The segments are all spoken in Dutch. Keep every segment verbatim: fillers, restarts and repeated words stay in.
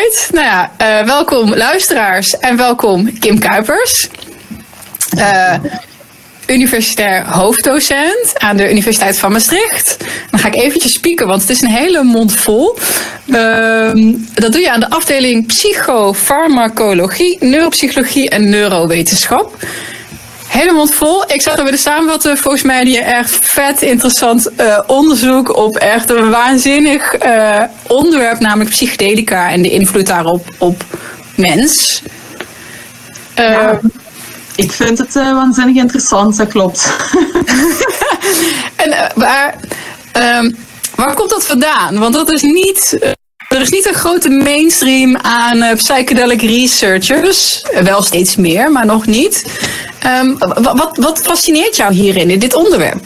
Universiteit. Nou ja, uh, welkom luisteraars en welkom Kim Kuipers. Uh, universitair hoofddocent aan de Universiteit van Maastricht. Dan ga ik eventjes spieken, want het is een hele mond vol. Uh, dat doe je aan de afdeling psychofarmacologie, neuropsychologie en neurowetenschap. Hele mond vol. Ik zag dat we er samenvatten. Volgens mij die echt vet interessant uh, onderzoek op echt een waanzinnig uh, onderwerp, namelijk psychedelica en de invloed daarop op mens. Uh, ja, ik vind het uh, waanzinnig interessant, dat klopt. en uh, waar, uh, waar komt dat vandaan? Want dat is niet... Uh, Er is niet een grote mainstream aan uh, psychedelic researchers. Wel steeds meer, maar nog niet. Um, wat, wat fascineert jou hierin, in dit onderwerp?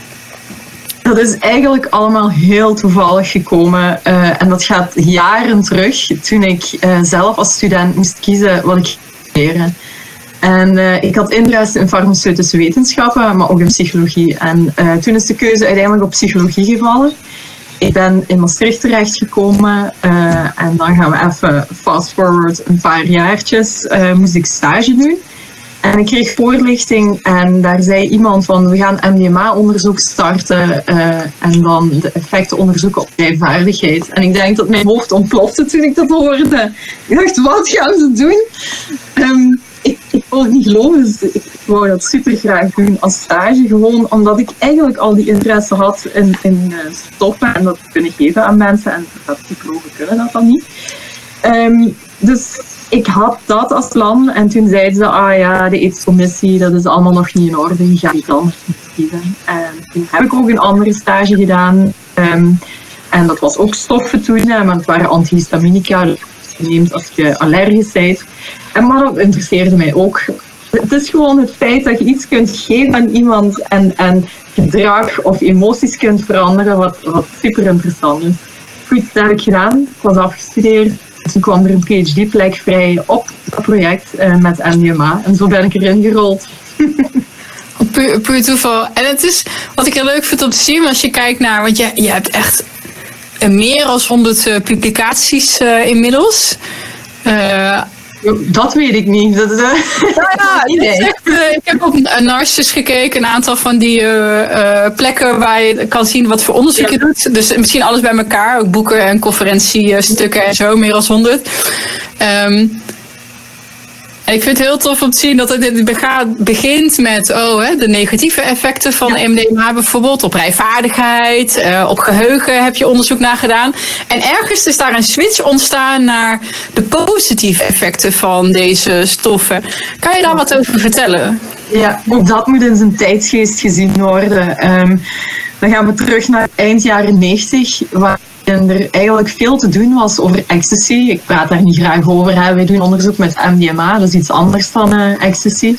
Dat is eigenlijk allemaal heel toevallig gekomen. Uh, en dat gaat jaren terug, toen ik uh, zelf als student moest kiezen wat ik ging leren. En uh, ik had interesse in farmaceutische wetenschappen, maar ook in psychologie. En uh, toen is de keuze uiteindelijk op psychologie gevallen. Ik ben in Maastricht terechtgekomen uh, en dan gaan we even fast forward een paar jaartjes. Uh, moest ik stage doen en ik kreeg voorlichting en daar zei iemand van we gaan M D M A-onderzoek starten uh, en dan de effecten onderzoeken op rijvaardigheid. En ik denk dat mijn hoofd ontplofte toen ik dat hoorde. Ik dacht, wat gaan ze doen? Um, ik, ik kon het niet geloven, dus ik wou dat super graag doen als stage, gewoon omdat ik eigenlijk al die interesse had in, in uh, stoffen en dat kunnen geven aan mensen en dat psychologen kunnen dat dan niet. Um, dus ik had dat als plan en toen zeiden ze, ah ja, de ethische commissie, dat is allemaal nog niet in orde, je gaat iets anders kiezen. En toen heb ik ook een andere stage gedaan um, en dat was ook stoffen toen, maar het waren antihistaminica, dus je neemt als je allergisch bent. En maar dat interesseerde mij ook. Het is gewoon het feit dat je iets kunt geven aan iemand en, en gedrag of emoties kunt veranderen, wat, wat super interessant is. Goed, dat heb ik gedaan. Ik was afgestudeerd. Toen kwam er een P H D-plek vrij op dat project uh, met M D M A. En zo ben ik erin gerold. Puur, puur toeval. En het is, wat ik heel leuk vind om te zien, als je kijkt naar, want je, je hebt echt meer dan honderd uh, publicaties uh, inmiddels. Uh, Dat weet ik niet. Dat is, uh, ja, ja, echt, uh, ik heb op Narcissus gekeken, een aantal van die uh, uh, plekken waar je kan zien wat voor onderzoek je ja. doet. Dus misschien alles bij elkaar, ook boeken en conferentiestukken en zo, meer dan honderd. Um, en ik vind het heel tof om te zien dat het begint met oh, hè, de negatieve effecten van ja. M D M A bijvoorbeeld. Op rijvaardigheid, uh, op geheugen heb je onderzoek naar gedaan. En ergens is daar een switch ontstaan naar de positieve effecten van deze stoffen. Kan je daar wat over vertellen? Ja, ook dat moet in zijn tijdsgeest gezien worden. Um, dan gaan we terug naar eind jaren negentig, waar en er eigenlijk veel te doen was over ecstasy. Ik praat daar niet graag over. Hè. Wij doen onderzoek met M D M A, dat is iets anders dan uh, ecstasy.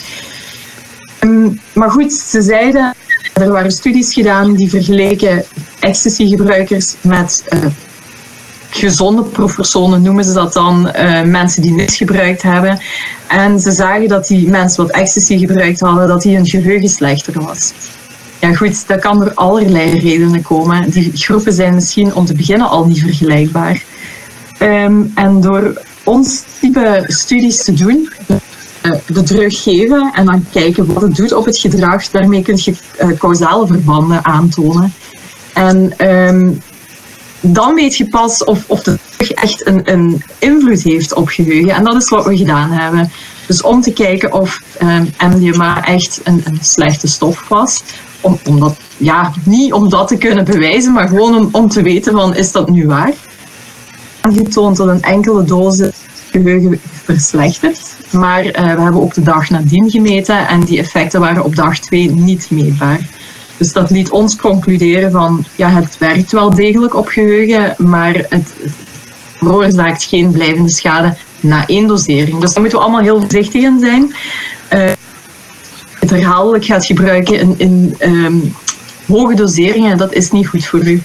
Um, maar goed, ze zeiden, er waren studies gedaan die vergeleken ecstasy-gebruikers met uh, gezonde proefpersonen, noemen ze dat dan, uh, mensen die niks gebruikt hebben. En ze zagen dat die mensen wat ecstasy gebruikt hadden, dat die hun geheugen slechter was. Ja goed, dat kan door allerlei redenen komen. Die groepen zijn misschien om te beginnen al niet vergelijkbaar. Um, en door ons type studies te doen, de, de drug geven en dan kijken wat het doet op het gedrag, daarmee kun je uh, causale verbanden aantonen. En um, dan weet je pas of, of de drug echt een, een invloed heeft op geheugen. En dat is wat we gedaan hebben. Dus om te kijken of um, M D M A echt een, een slechte stof was. Om, om dat, ja, niet om dat te kunnen bewijzen, maar gewoon om, om te weten van, is dat nu waar? Aangetoond dat een enkele dosis geheugen verslechtert. Maar uh, we hebben ook de dag nadien gemeten en die effecten waren op dag twee niet meetbaar. Dus dat liet ons concluderen van, ja, het werkt wel degelijk op geheugen, maar het, het veroorzaakt geen blijvende schade na één dosering. Dus daar moeten we allemaal heel voorzichtig in zijn. Uh, het herhaaldelijk gaat gebruiken in, in um, hoge doseringen, dat is niet goed voor u.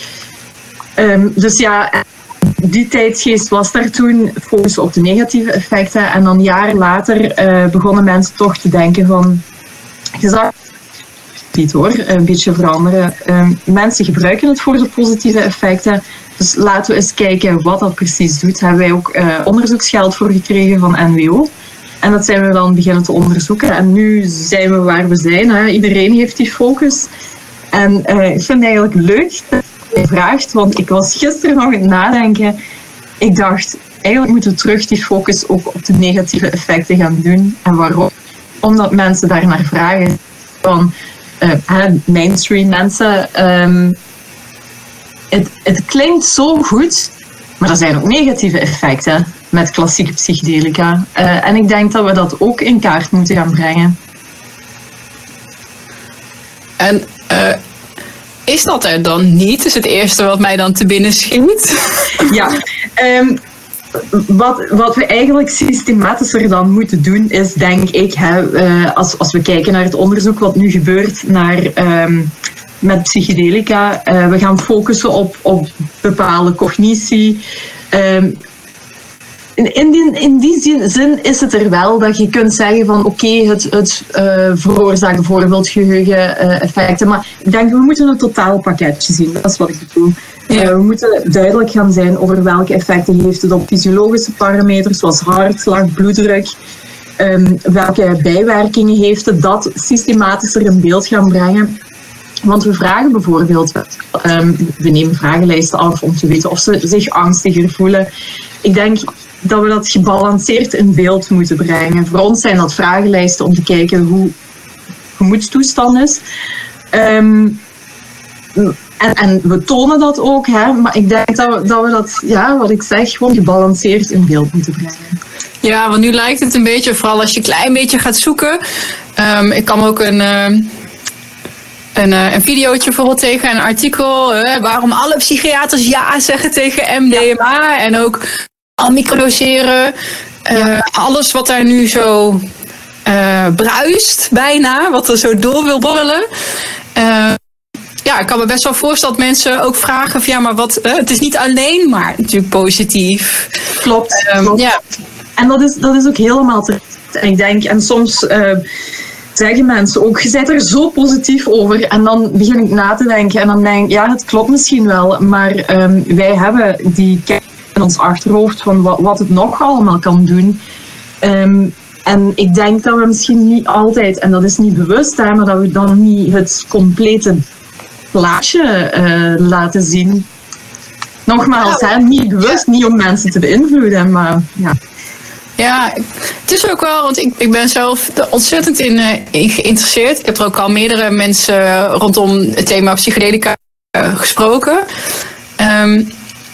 Um, dus ja, die tijdsgeest was daar toen, focus op de negatieve effecten. En dan jaren later uh, begonnen mensen toch te denken van, je zag niet hoor, een beetje veranderen. Um, mensen gebruiken het voor de positieve effecten, Dus laten we eens kijken wat dat precies doet. Daar hebben wij ook uh, onderzoeksgeld voor gekregen van N W O. En dat zijn we dan beginnen te onderzoeken. En nu zijn we waar we zijn. Hè. Iedereen heeft die focus. En uh, ik vind het eigenlijk leuk dat je vraagt, want ik was gisteren nog aan het nadenken. Ik dacht, eigenlijk moeten we terug die focus ook op de negatieve effecten gaan doen. En waarom? Omdat mensen daar naar vragen. Van uh, mainstream mensen. Um, het, het klinkt zo goed, maar er zijn ook negatieve effecten met klassieke psychedelica. Uh, en ik denk dat we dat ook in kaart moeten gaan brengen. En uh, is dat er dan niet? Is het eerste wat mij dan te binnen schiet? Ja, um, wat, wat we eigenlijk systematischer dan moeten doen is, denk ik, hè, uh, als, als we kijken naar het onderzoek wat nu gebeurt naar, um, met psychedelica, uh, we gaan focussen op, op bepaalde cognitie. Um, In, in, die, in die zin, zin is het er wel dat je kunt zeggen van oké, okay, het, het uh, veroorzaakt bijvoorbeeld geheugen-effecten. Uh, maar ik denk, we moeten een totaalpakketje zien. Dat is wat ik bedoel. Ja. Uh, we moeten duidelijk gaan zijn over welke effecten heeft het op fysiologische parameters, zoals hartslag, bloeddruk. Um, welke bijwerkingen heeft het, dat systematischer in beeld gaan brengen. Want we vragen bijvoorbeeld, um, we nemen vragenlijsten af om te weten of ze zich angstiger voelen. Ik denk dat we dat gebalanceerd in beeld moeten brengen. Voor ons zijn dat vragenlijsten om te kijken hoe gemoedstoestand is. Um, en, en we tonen dat ook, hè, maar ik denk dat we, dat we dat, ja, wat ik zeg, gewoon gebalanceerd in beeld moeten brengen. Ja, want nu lijkt het een beetje, vooral als je een klein beetje gaat zoeken. Um, ik kan ook een... Uh... Een, een videootje bijvoorbeeld tegen, een artikel, uh, waarom alle psychiaters ja zeggen tegen M D M A ja. En ook al microdoseren. Uh, ja. Alles wat daar nu zo uh, bruist bijna, wat er zo door wil borrelen. Uh, ja, ik kan me best wel voorstellen dat mensen ook vragen van ja, maar wat, uh, het is niet alleen maar natuurlijk positief. Klopt, um, klopt. Ja. En dat is, dat is ook helemaal terecht. En ik denk, en soms... Uh, zeggen mensen ook, je bent er zo positief over. En dan begin ik na te denken en dan denk ik, ja, het klopt misschien wel, maar um, wij hebben die kennis in ons achterhoofd van wat, wat het nog allemaal kan doen. Um, en ik denk dat we misschien niet altijd, en dat is niet bewust, hè, maar dat we dan niet het complete plaatje uh, laten zien. Nogmaals, hè, niet bewust, niet om mensen te beïnvloeden, maar ja. Ja, het is ook wel, want ik, ik ben zelf ontzettend in, uh, in geïnteresseerd. Ik heb er ook al meerdere mensen rondom het thema psychedelica uh, gesproken. Um,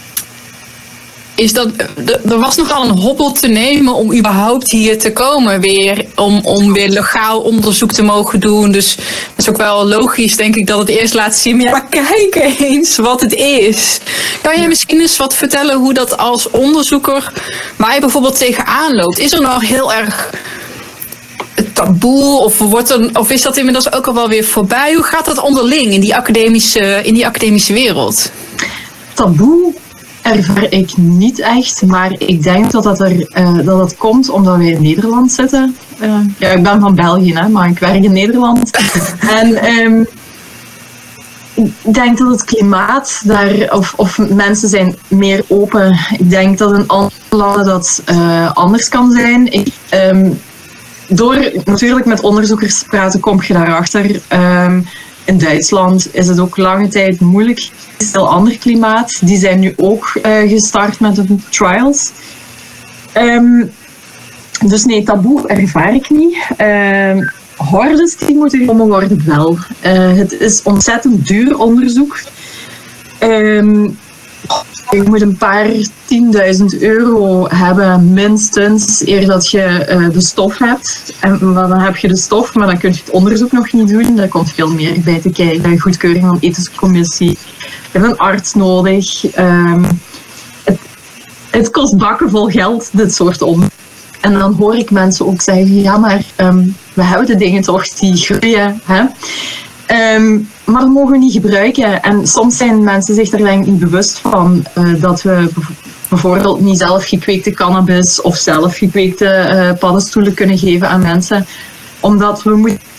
is dat, er was nogal een hobbel te nemen om überhaupt hier te komen weer. Om, om weer legaal onderzoek te mogen doen. Dus dat is ook wel logisch, denk ik, dat het eerst laat zien. Maar ja, kijk eens wat het is. Kan jij misschien eens wat vertellen hoe dat als onderzoeker, waar je bijvoorbeeld tegenaan loopt? Is er nog heel erg taboe of, wordt er, of is dat inmiddels ook al wel weer voorbij? Hoe gaat dat onderling in die academische, in die academische wereld? Taboe ervaar ik niet echt, maar ik denk dat dat, er, uh, dat het komt omdat wij in Nederland zitten. Uh, ja, ik ben van België, hè, maar ik werk in Nederland. en um, ik denk dat het klimaat daar, of, of mensen zijn meer open. Ik denk dat in andere landen dat uh, anders kan zijn. Ik, um, door natuurlijk met onderzoekers te praten, kom je daarachter. Um, In Duitsland is het ook lange tijd moeilijk. Het is een heel ander klimaat. Die zijn nu ook uh, gestart met de trials. Um, dus nee, taboe ervaar ik niet. Um, hordes die moeten genomen worden wel. Uh, het is ontzettend duur onderzoek. Um, je moet een paar tienduizend euro hebben, minstens, eer dat je uh, de stof hebt. En dan heb je de stof, maar dan kun je het onderzoek nog niet doen. Daar komt veel meer bij te kijken. Goedkeuring van de ethische commissie. Je hebt een arts nodig. Um, het, het kost bakken vol geld, dit soort onderzoek. En dan hoor ik mensen ook zeggen, ja, maar um, we hebben de dingen toch die groeien. Hè? Um, maar dat mogen we niet gebruiken. En soms zijn mensen zich er denk ik niet bewust van uh, dat we bijvoorbeeld niet zelf gekweekte cannabis of zelf gekweekte uh, paddenstoelen kunnen geven aan mensen. Omdat we moeten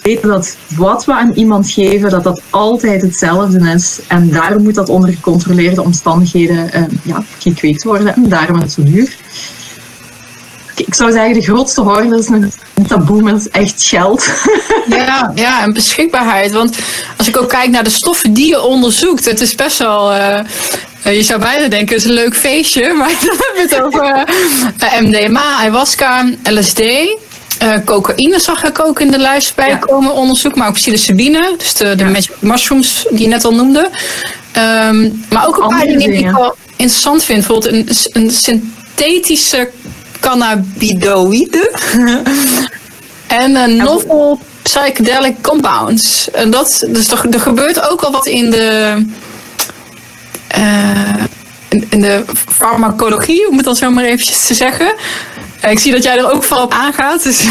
weten dat wat we aan iemand geven, dat dat altijd hetzelfde is. En daarom moet dat onder gecontroleerde omstandigheden uh, ja, gekweekt worden. En daarom is het zo duur. Ik zou zeggen, de grootste horde is een taboe, maar dat is echt geld. Ja, ja, en beschikbaarheid. Want als ik ook kijk naar de stoffen die je onderzoekt, het is best wel... Uh, je zou bijna denken, het is een leuk feestje, maar dan hebben we het over uh, M D M A, ayahuasca, L S D... Uh, cocaïne zag ik ook in de lijst bij komen onderzoek, maar ook psilocybine, dus de, de ja. magic mushrooms die je net al noemde. Um, maar ook een paar dingen die ik wel interessant vind. Bijvoorbeeld een, een synthetische cannabidoïde en een novel psychedelic compounds. En dat, dus er, er gebeurt ook al wat in de... Uh, in, in de farmacologie, om het dan zo maar eventjes te zeggen. Ik zie dat jij er ook van op aangaat. Dus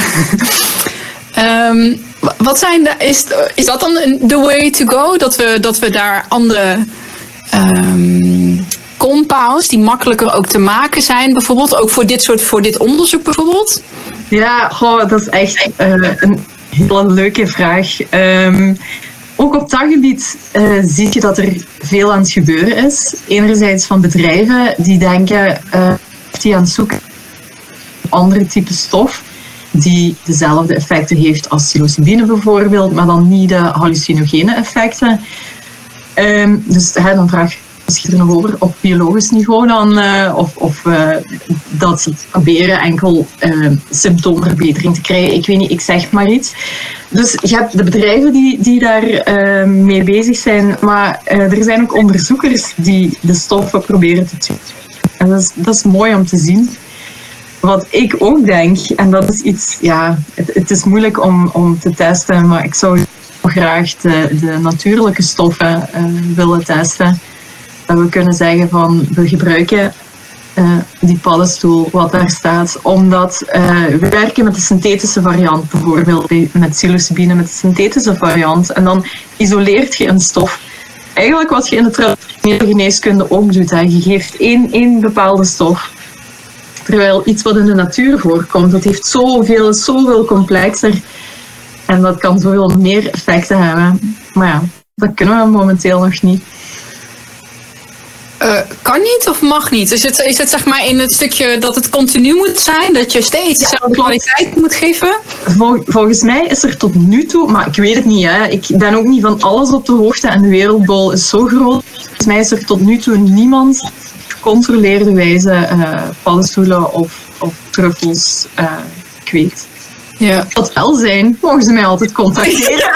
um, wat zijn de, is, is dat dan the way to go? Dat we, dat we daar andere um, compounds die makkelijker ook te maken zijn, bijvoorbeeld ook voor dit soort voor dit onderzoek bijvoorbeeld? Ja, goh, dat is echt uh, een hele leuke vraag. Um, ook op dat gebied uh, zie je dat er veel aan het gebeuren is. Enerzijds van bedrijven die denken, uh, die aan het zoeken andere type stof die dezelfde effecten heeft als psilocybine bijvoorbeeld, maar dan niet de hallucinogene effecten. Um, dus hè, dan vraag je misschien er nog over op biologisch niveau dan, uh, of, of uh, dat ze proberen enkel uh, symptoomverbetering te krijgen. Ik weet niet, ik zeg maar iets. Dus je hebt de bedrijven die, die daar uh, mee bezig zijn, maar uh, er zijn ook onderzoekers die de stoffen proberen te doen. En dat is, dat is mooi om te zien. Wat ik ook denk, en dat is iets, ja, het, het is moeilijk om, om te testen, maar ik zou graag de, de natuurlijke stoffen uh, willen testen. Dat we kunnen zeggen van, we gebruiken uh, die paddenstoel, wat daar staat, omdat uh, we werken met de synthetische variant, bijvoorbeeld met psilocybine, met de synthetische variant, en dan isoleert je een stof. Eigenlijk wat je in de traditionele geneeskunde ook doet, hè. Je geeft één, één bepaalde stof. Terwijl iets wat in de natuur voorkomt, dat heeft zoveel, zoveel complexer. En dat kan zoveel meer effecten hebben. Maar ja, dat kunnen we momenteel nog niet. Uh, kan niet of mag niet? Is het, is het zeg maar in het stukje dat het continu moet zijn? Dat je steeds dezelfde ja, kwaliteit moet geven? Vol, volgens mij is er tot nu toe, maar ik weet het niet. Hè. Ik ben ook niet van alles op de hoogte en de wereldbol is zo groot. Volgens mij is er tot nu toe niemand gecontroleerde wijze uh, paddenstoelen of, of truffels uh, kweekt. Ja. Dat wel zijn, mogen ze mij altijd contacteren.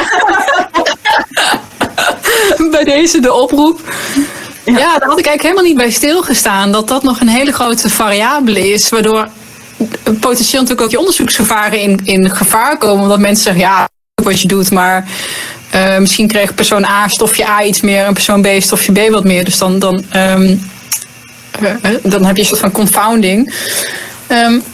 Bij deze de oproep. Ja. ja, daar had ik eigenlijk helemaal niet bij stilgestaan. Dat dat nog een hele grote variabele is. Waardoor potentieel natuurlijk ook je onderzoeksgevaren in, in gevaar komen. Omdat mensen zeggen, ja, wat je doet, maar uh, misschien kreeg persoon A stofje A iets meer en persoon B stofje B wat meer. Dus dan, dan, um, uh, dan heb je een soort van confounding. Um,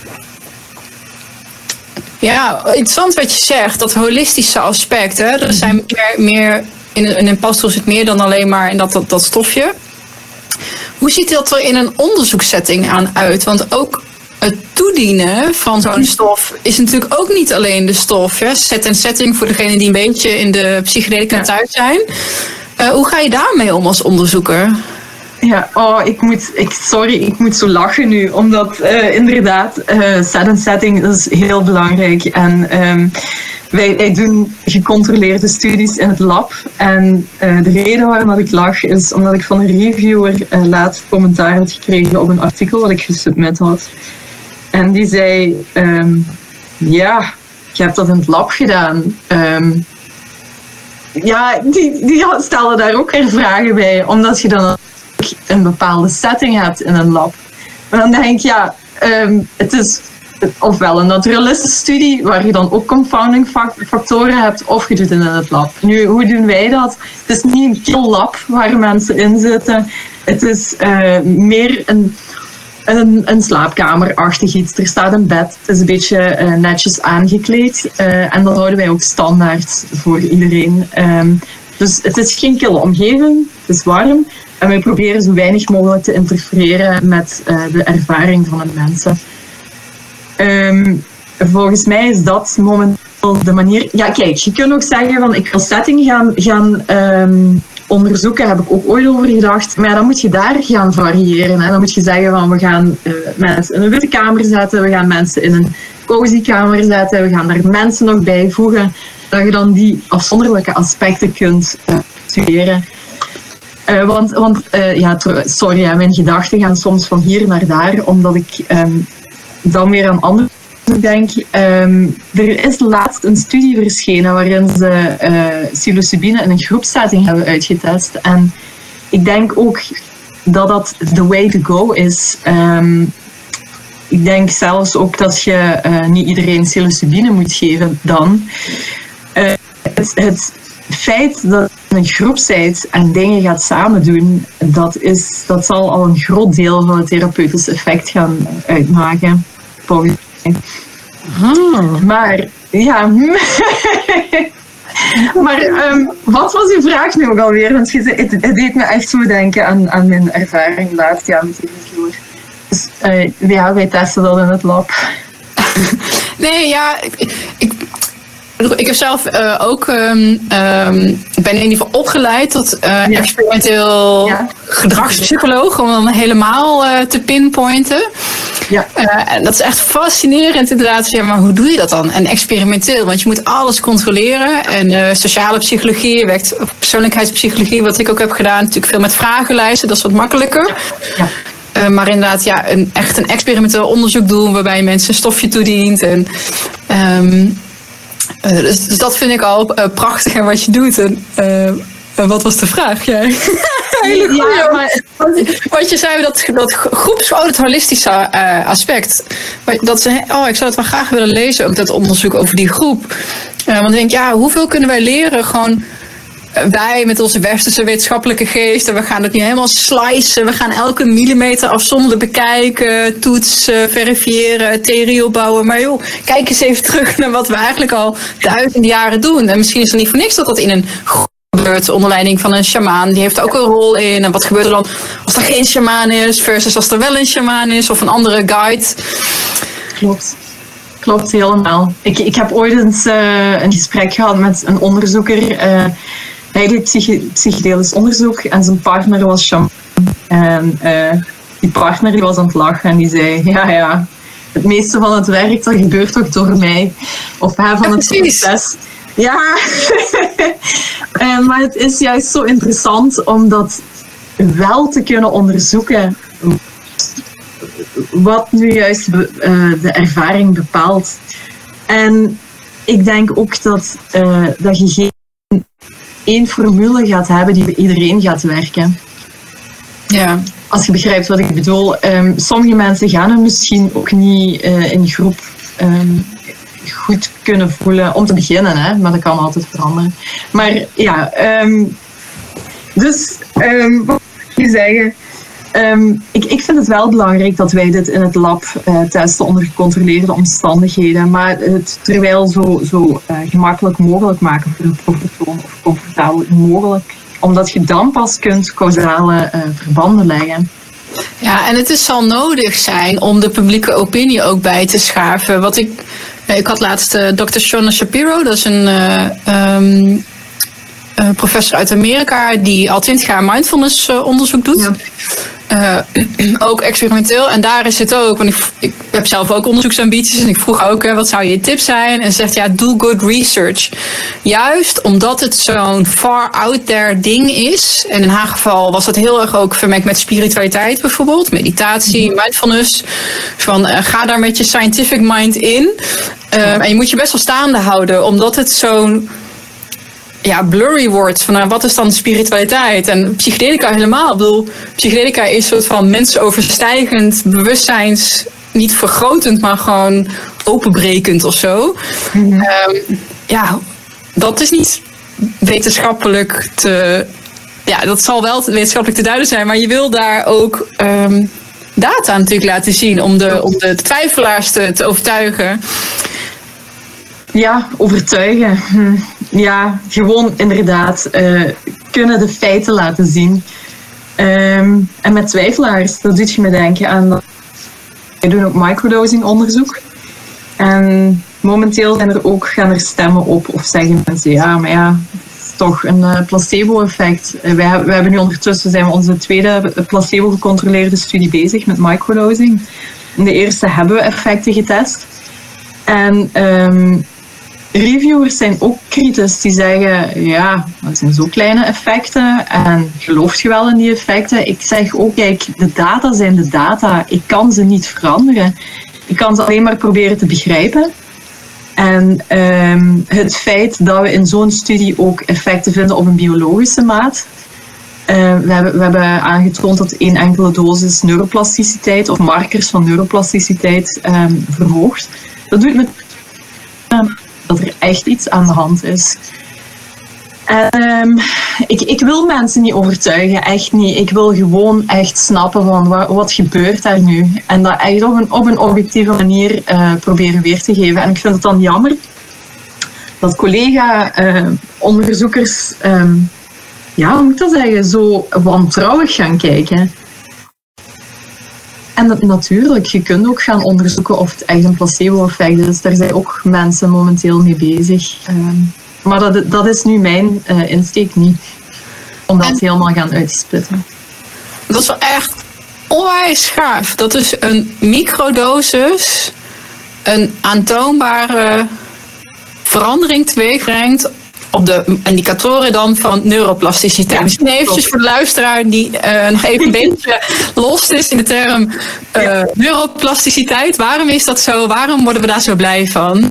ja, interessant wat je zegt, dat holistische aspect. Hè? Er zijn meer... meer In een, een paddenstoel zit meer dan alleen maar in dat, dat, dat stofje. Hoe ziet dat er in een onderzoekssetting aan uit? Want ook het toedienen van zo'n stof is natuurlijk ook niet alleen de stof. Hè? Set en setting voor degenen die een beetje in de psychedelica thuis zijn. Uh, hoe ga je daarmee om als onderzoeker? Ja, oh, ik moet, ik, sorry, ik moet zo lachen nu, omdat uh, inderdaad, uh, set en setting dat is heel belangrijk. En um, wij, wij doen gecontroleerde studies in het lab. En uh, de reden waarom ik lach is omdat ik van een reviewer uh, laatst commentaar had gekregen op een artikel wat ik gesubmit had. En die zei, um, ja, je hebt dat in het lab gedaan. Um, ja, die, die stelde daar ook weer vragen bij, omdat je dan een bepaalde setting hebt in een lab. Maar dan denk ik, ja, um, het is ofwel een naturalistische studie, waar je dan ook confounding factoren hebt, of je doet het in het lab. Nu, hoe doen wij dat? Het is niet een kill lab waar mensen in zitten. Het is uh, meer een, een, een slaapkamerachtig iets. Er staat een bed, het is een beetje uh, netjes aangekleed. Uh, en dat houden wij ook standaard voor iedereen. Um, dus het is geen kille omgeving, het is warm. En wij proberen zo weinig mogelijk te interfereren met uh, de ervaring van de mensen. Um, volgens mij is dat momenteel de manier... Ja, kijk, je kunt ook zeggen van ik wil setting gaan, gaan um, onderzoeken, heb ik ook ooit over gedacht. Maar ja, dan moet je daar gaan variëren. Hè. Dan moet je zeggen van we gaan uh, mensen in een witte kamer zetten, we gaan mensen in een cozy kamer zetten, we gaan daar mensen nog bijvoegen. Dat je dan die afzonderlijke aspecten kunt uh, studeren. Uh, want, want uh, ja, sorry, hè, mijn gedachten gaan soms van hier naar daar, omdat ik um, dan weer aan andere denk. Um, er is laatst een studie verschenen waarin ze uh, psilocybine in een groepsetting hebben uitgetest. En ik denk ook dat dat the way to go is. Um, ik denk zelfs ook dat je uh, niet iedereen psilocybine moet geven dan. Uh, het, het feit dat je een groep bent en dingen gaat samen doen, dat, is, dat zal al een groot deel van het therapeutische effect gaan uitmaken. Volgens mij. Hmm. Maar, ja. maar um, wat was uw vraag nu ook alweer? Want je, het, het deed me echt zo denken aan, aan mijn ervaring laatst jaar met die vloer. Dus uh, ja, wij testen dat in het lab. Nee, ja, ik, ik, ik heb zelf uh, ook, um, um, ik ben in ieder geval opgeleid tot uh, ja. experimenteel ja. gedragspsycholoog, om dan helemaal uh, te pinpointen. Ja. Uh, en dat is echt fascinerend inderdaad. Ja, maar hoe doe je dat dan? En experimenteel, want je moet alles controleren. En uh, sociale psychologie, werkt persoonlijkheidspsychologie, wat ik ook heb gedaan, natuurlijk veel met vragenlijsten, dat is wat makkelijker. Ja. Uh, maar inderdaad, ja, een, echt een experimenteel onderzoek doen waarbij je mensen een stofje toedient. En, um, uh, dus, dus dat vind ik al uh, prachtig en wat je doet. En, uh, wat was de vraag? Jij? Hele goeie, ja, maar... Want je zei dat, dat groeps, oh, het holistische uh, aspect. Dat ze, oh, ik zou het wel graag willen lezen, ook dat onderzoek over die groep. Uh, want ik denk, ja, hoeveel kunnen wij leren? Gewoon wij met onze westerse wetenschappelijke geest. En we gaan het nu helemaal slicen. We gaan elke millimeter afzonderlijk bekijken, toetsen, verifiëren, theorie opbouwen. Maar joh, kijk eens even terug naar wat we eigenlijk al duizenden jaren doen. En misschien is het niet voor niks dat dat in een groep gebeurt onder leiding van een sjamaan. Die heeft ook een rol in. En wat gebeurt er dan als er geen sjamaan is versus als er wel een sjamaan is of een andere guide? Klopt. Klopt, helemaal. Ik, ik heb ooit eens uh, een gesprek gehad met een onderzoeker. Uh, hij deed psych- psychedelisch onderzoek en zijn partner was shaman. En uh, die partner die was aan het lachen en die zei, ja ja, het meeste van het werk dat gebeurt toch door mij. Of hè, van het proces. Ja, uh, maar het is juist zo interessant om dat wel te kunnen onderzoeken. Wat nu juist be, uh, de ervaring bepaalt. En ik denk ook dat, uh, dat je geen één formule gaat hebben die bij iedereen gaat werken. Ja. Als je begrijpt wat ik bedoel. Um, sommige mensen gaan het misschien ook niet uh, in groep um, goed kunnen voelen. Om te beginnen, hè, maar dat kan altijd veranderen. Maar ja, um, dus um, wat wil je zeggen? Um, ik, ik vind het wel belangrijk dat wij dit in het lab uh, testen onder gecontroleerde omstandigheden, maar het terwijl zo, zo uh, gemakkelijk mogelijk maken voor de proefpersoon of comfortabel mogelijk, omdat je dan pas kunt causale uh, verbanden leggen. Ja, en het is zal nodig zijn om de publieke opinie ook bij te schaven. Wat ik, ik had laatst uh, dokter Shona Shapiro, dat is een uh, um, uh, professor uit Amerika die al twintig jaar mindfulness uh, onderzoek doet. Ja. Uh, ook experimenteel. En daar is het ook. Want ik, ik heb zelf ook onderzoeksambities. En ik vroeg ook, uh, wat zou je tip zijn? En ze zegt, ja, do good research. Juist omdat het zo'n far out there ding is. En in haar geval was dat heel erg ook vermengd met spiritualiteit bijvoorbeeld. Meditatie, mindfulness. Van, uh, ga daar met je scientific mind in. Uh, en je moet je best wel staande houden. Omdat het zo'n ja, blurry wordt van nou, wat is dan spiritualiteit en psychedelica helemaal. Ik bedoel, psychedelica is een soort van mensoverstijgend, bewustzijns, niet vergrotend, maar gewoon openbrekend of zo. Mm-hmm. Um, ja, dat is niet wetenschappelijk te, ja, dat zal wel wetenschappelijk te duiden zijn, maar je wil daar ook um, data natuurlijk laten zien om de, om de twijfelaars te, te overtuigen. Ja, overtuigen. Hm. Ja, gewoon inderdaad uh, kunnen de feiten laten zien. Um, en met twijfelaars, dat doet je me denken aan... We doen ook microdosing onderzoek. En momenteel zijn er ook, gaan er stemmen op of zeggen mensen, ja, maar ja, het is toch een uh, placebo-effect. Uh, wij, wij hebben nu ondertussen, zijn we onze tweede placebo-gecontroleerde studie bezig met microdosing. In de eerste hebben we effecten getest. En um, reviewers zijn ook kritisch. Die zeggen, ja, dat zijn zo kleine effecten en gelooft je wel in die effecten? Ik zeg ook, kijk, de data zijn de data. Ik kan ze niet veranderen. Ik kan ze alleen maar proberen te begrijpen. En um, het feit dat we in zo'n studie ook effecten vinden op een biologische maat. Uh, we, hebben, we hebben aangetoond dat één enkele dosis neuroplasticiteit of markers van neuroplasticiteit um, verhoogt. Dat doet me uh, dat er echt iets aan de hand is. En, um, ik, ik wil mensen niet overtuigen, echt niet. Ik wil gewoon echt snappen van wat, wat gebeurt daar nu. En dat echt op een, op een objectieve manier uh, proberen weer te geven. En ik vind het dan jammer dat collega-onderzoekers, uh, um, ja, hoe moet ik dat zeggen, zo wantrouwig gaan kijken. En dat, natuurlijk, je kunt ook gaan onderzoeken of het echt een placebo-effect is. Daar zijn ook mensen momenteel mee bezig. Um, Maar dat, dat is nu mijn uh, insteek niet. Om dat en, helemaal gaan uitsplitten. Dat is wel echt onwijs gaaf. Dat is een microdosis een aantoonbare verandering teweeg brengt op de indicatoren dan van neuroplasticiteit. Ja, Misschien eventjes voor de luisteraar die uh, nog even een beetje lost is in de term uh, ja. neuroplasticiteit. Waarom is dat zo? Waarom worden we daar zo blij van?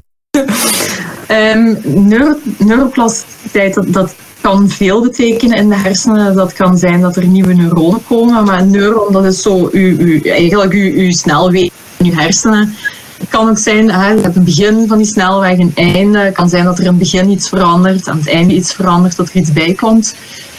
Um, neuro, neuroplasticiteit, dat, dat kan veel betekenen in de hersenen. Dat kan zijn dat er nieuwe neuronen komen, maar een neuron, dat is zo uw, uw, eigenlijk uw, uw snelweg in uw hersenen. Het kan ook zijn, hè, je hebt een begin van die snelweg, een einde. Het kan zijn dat er in het begin iets verandert, aan het einde iets verandert, dat er iets bij komt.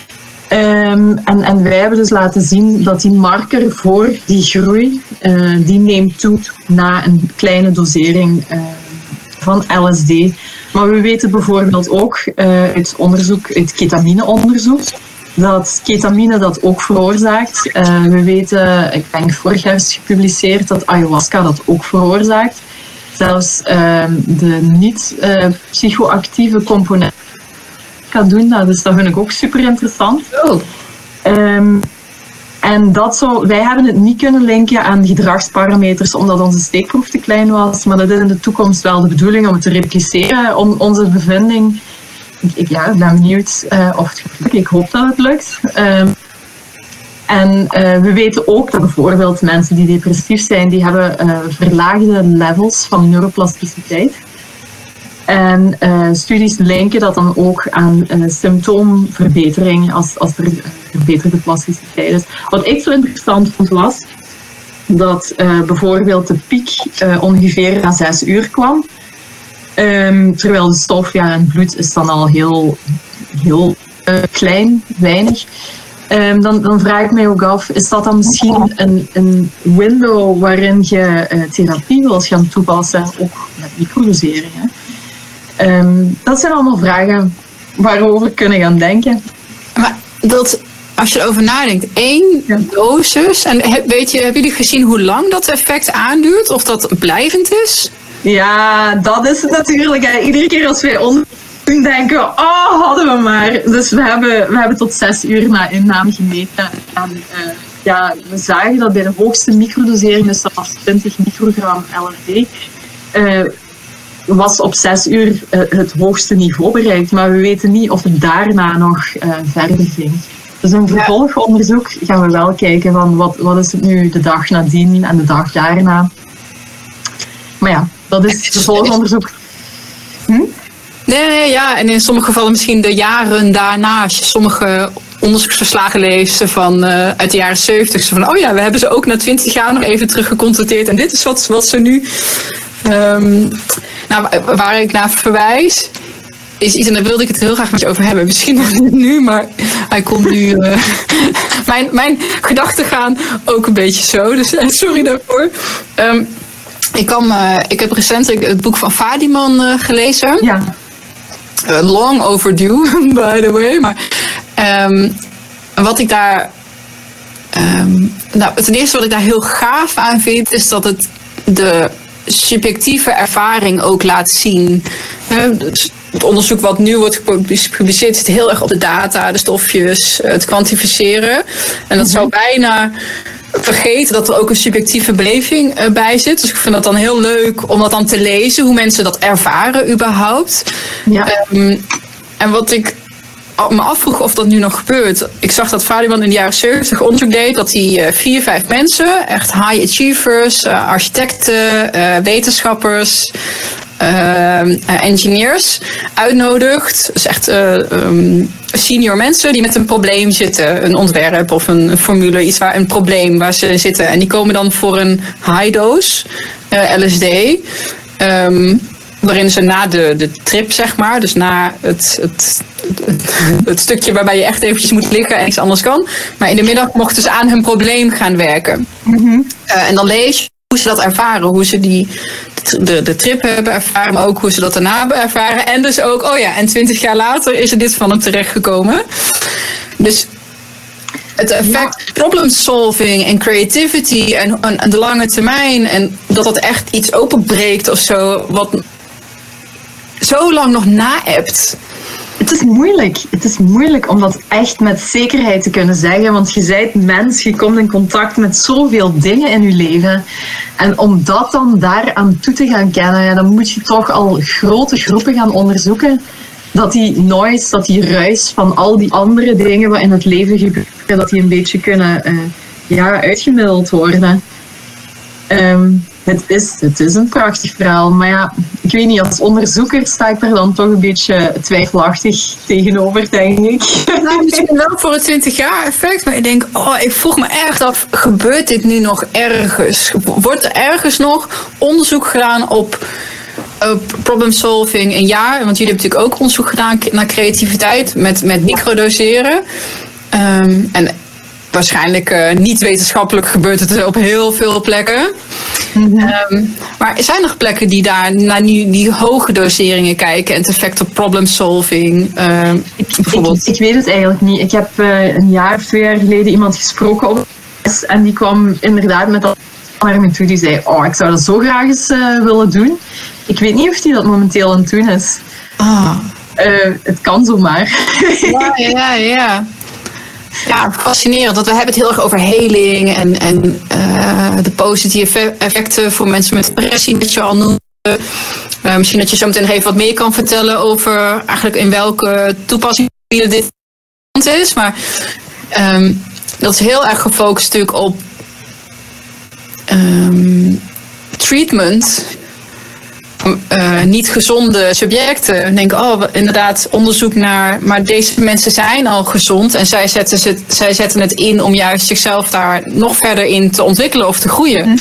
Um, en, en wij hebben dus laten zien dat die marker voor die groei, uh, die neemt toe na een kleine dosering uh, van L S D. Maar we weten bijvoorbeeld ook uh, uit onderzoek, uit ketamineonderzoek, dat ketamine dat ook veroorzaakt. Uh, we weten, ik denk vorig jaar is gepubliceerd, dat ayahuasca dat ook veroorzaakt. Zelfs uh, de niet-psychoactieve uh, component kan doen dat, dus dat vind ik ook super interessant. Oh. Um, En dat zo, wij hebben het niet kunnen linken aan gedragsparameters omdat onze steekproef te klein was, maar dat is in de toekomst wel de bedoeling om het te repliceren, om onze bevinding. Ik, ja, ik ben benieuwd uh, of het lukt. Ik hoop dat het lukt. Um, en uh, we weten ook dat bijvoorbeeld mensen die depressief zijn, die hebben uh, verlaagde levels van neuroplasticiteit. En uh, studies linken dat dan ook aan uh, symptoomverbetering als, als er uh, verbeterde plasticiteit is. Wat ik zo interessant vond was dat uh, bijvoorbeeld de piek uh, ongeveer na zes uur kwam. Um, terwijl de stof ja, in het bloed is dan al heel, heel uh, klein, weinig. Um, dan, dan vraag ik mij ook af, is dat dan misschien een, een window waarin je uh, therapie wilt gaan toepassen, ook met microdoseringen? Um, dat zijn allemaal vragen waarover we kunnen gaan denken. Maar dat, als je erover nadenkt, één ja. dosis, en weet je, hebben jullie gezien hoe lang dat effect aanduurt? Of dat blijvend is? Ja, dat is het natuurlijk. Hè. Iedere keer als wij onderzoek denken, oh, hadden we maar. Dus we hebben, we hebben tot zes uur na inname gemeten. En uh, ja, we zagen dat bij de hoogste microdosering, dus dat was twintig microgram L S D, uh, was op zes uur uh, het hoogste niveau bereikt. Maar we weten niet of het daarna nog uh, verder ging. Dus in vervolgonderzoek gaan we wel kijken van wat, wat is het nu de dag nadien en de dag daarna. Maar ja, dat is het vervolgonderzoek. Hm? Nee, nee, ja. En in sommige gevallen misschien de jaren daarna. Als je sommige onderzoeksverslagen leest van, uh, uit de jaren zeventig. Van, oh ja, we hebben ze ook na twintig jaar nog even terug geconstateerd. En dit is wat, wat ze nu... Um, nou, waar ik naar verwijs... is iets, en daar wilde ik het heel graag met je over hebben. Misschien nog niet nu, maar hij komt nu... Uh, mijn, mijn gedachten gaan ook een beetje zo. Dus uh, sorry daarvoor. Um, ik, kan, uh, ik heb recentelijk het boek van Fadiman uh, gelezen. Ja. Uh, long overdue, by the way. Maar um, wat ik daar... Um, nou, ten eerste wat ik daar heel gaaf aan vind... is dat het de subjectieve ervaring ook laat zien. Hè, dus het onderzoek wat nu wordt gepubliceerd zit heel erg op de data, de stofjes, het kwantificeren. En dat zou bijna vergeten dat er ook een subjectieve beleving uh, bij zit. Dus ik vind dat dan heel leuk om dat dan te lezen, hoe mensen dat ervaren überhaupt. Ja. Um, en wat ik me afvroeg of dat nu nog gebeurt. Ik zag dat Fadiman in de jaren zeventig onderzoek deed, dat hij uh, vier, vijf mensen, echt high achievers, uh, architecten, uh, wetenschappers, Uh, engineers uitnodigt. Dus echt uh, um, senior mensen die met een probleem zitten. Een ontwerp of een, een formule, iets waar een probleem waar ze zitten. En die komen dan voor een high dose uh, L S D. Um, waarin ze na de, de trip, zeg maar, dus na het, het, het, het stukje waarbij je echt eventjes moet liggen en iets anders kan. Maar in de middag mochten ze aan hun probleem gaan werken. Mm-hmm. Uh, en dan lees je hoe ze dat ervaren, hoe ze die de, de trip hebben ervaren, maar ook hoe ze dat daarna hebben ervaren. En dus ook, oh ja, en twintig jaar later is er dit van hem terechtgekomen. Dus het effect, ja. problem solving en creativity en, en, en de lange termijn en dat dat echt iets openbreekt of zo, wat zo lang nog na-ebt. Het is moeilijk. Het is moeilijk om dat echt met zekerheid te kunnen zeggen. Want je bent mens, je komt in contact met zoveel dingen in je leven. En om dat dan daaraan toe te gaan kennen, ja, dan moet je toch al grote groepen gaan onderzoeken. Dat die noise, dat die ruis van al die andere dingen wat in het leven gebeuren, dat die een beetje kunnen uh, ja, uitgemiddeld worden. Um, Het is, het is een prachtig verhaal, maar ja, ik weet niet, als onderzoeker sta ik er dan toch een beetje twijfelachtig tegenover, denk ik. Nou, misschien wel voor het twintig jaar effect, maar ik denk, oh, ik vroeg me echt af, gebeurt dit nu nog ergens? Wordt er ergens nog onderzoek gedaan op uh, problem solving een jaar? Want jullie hebben natuurlijk ook onderzoek gedaan naar creativiteit met, met microdoseren. Um, en waarschijnlijk uh, niet wetenschappelijk gebeurt het op heel veel plekken. Mm-hmm. Um, maar zijn er plekken die daar naar die, die hoge doseringen kijken en het effect op problem solving? Uh, bijvoorbeeld? Ik, ik weet het eigenlijk niet. Ik heb uh, een jaar of twee jaar geleden iemand gesproken op en die kwam inderdaad met dat naar me toe. Die zei, oh, ik zou dat zo graag eens uh, willen doen. Ik weet niet of die dat momenteel aan het doen is. Ah. Uh, het kan zomaar. Ja, ja, ja. Ja, fascinerend. Want we hebben het heel erg over heling en, en uh, de positieve effecten voor mensen met depressie, dat je al noemde. Uh, misschien dat je zo meteen even wat meer kan vertellen over eigenlijk in welke toepassingsgebieden dit is. Maar um, dat is heel erg gefocust natuurlijk op um, treatment. Uh, niet gezonde subjecten. Denken, oh, inderdaad, onderzoek naar. Maar deze mensen zijn al gezond en zij zetten, ze, zij zetten het in om juist zichzelf daar nog verder in te ontwikkelen of te groeien.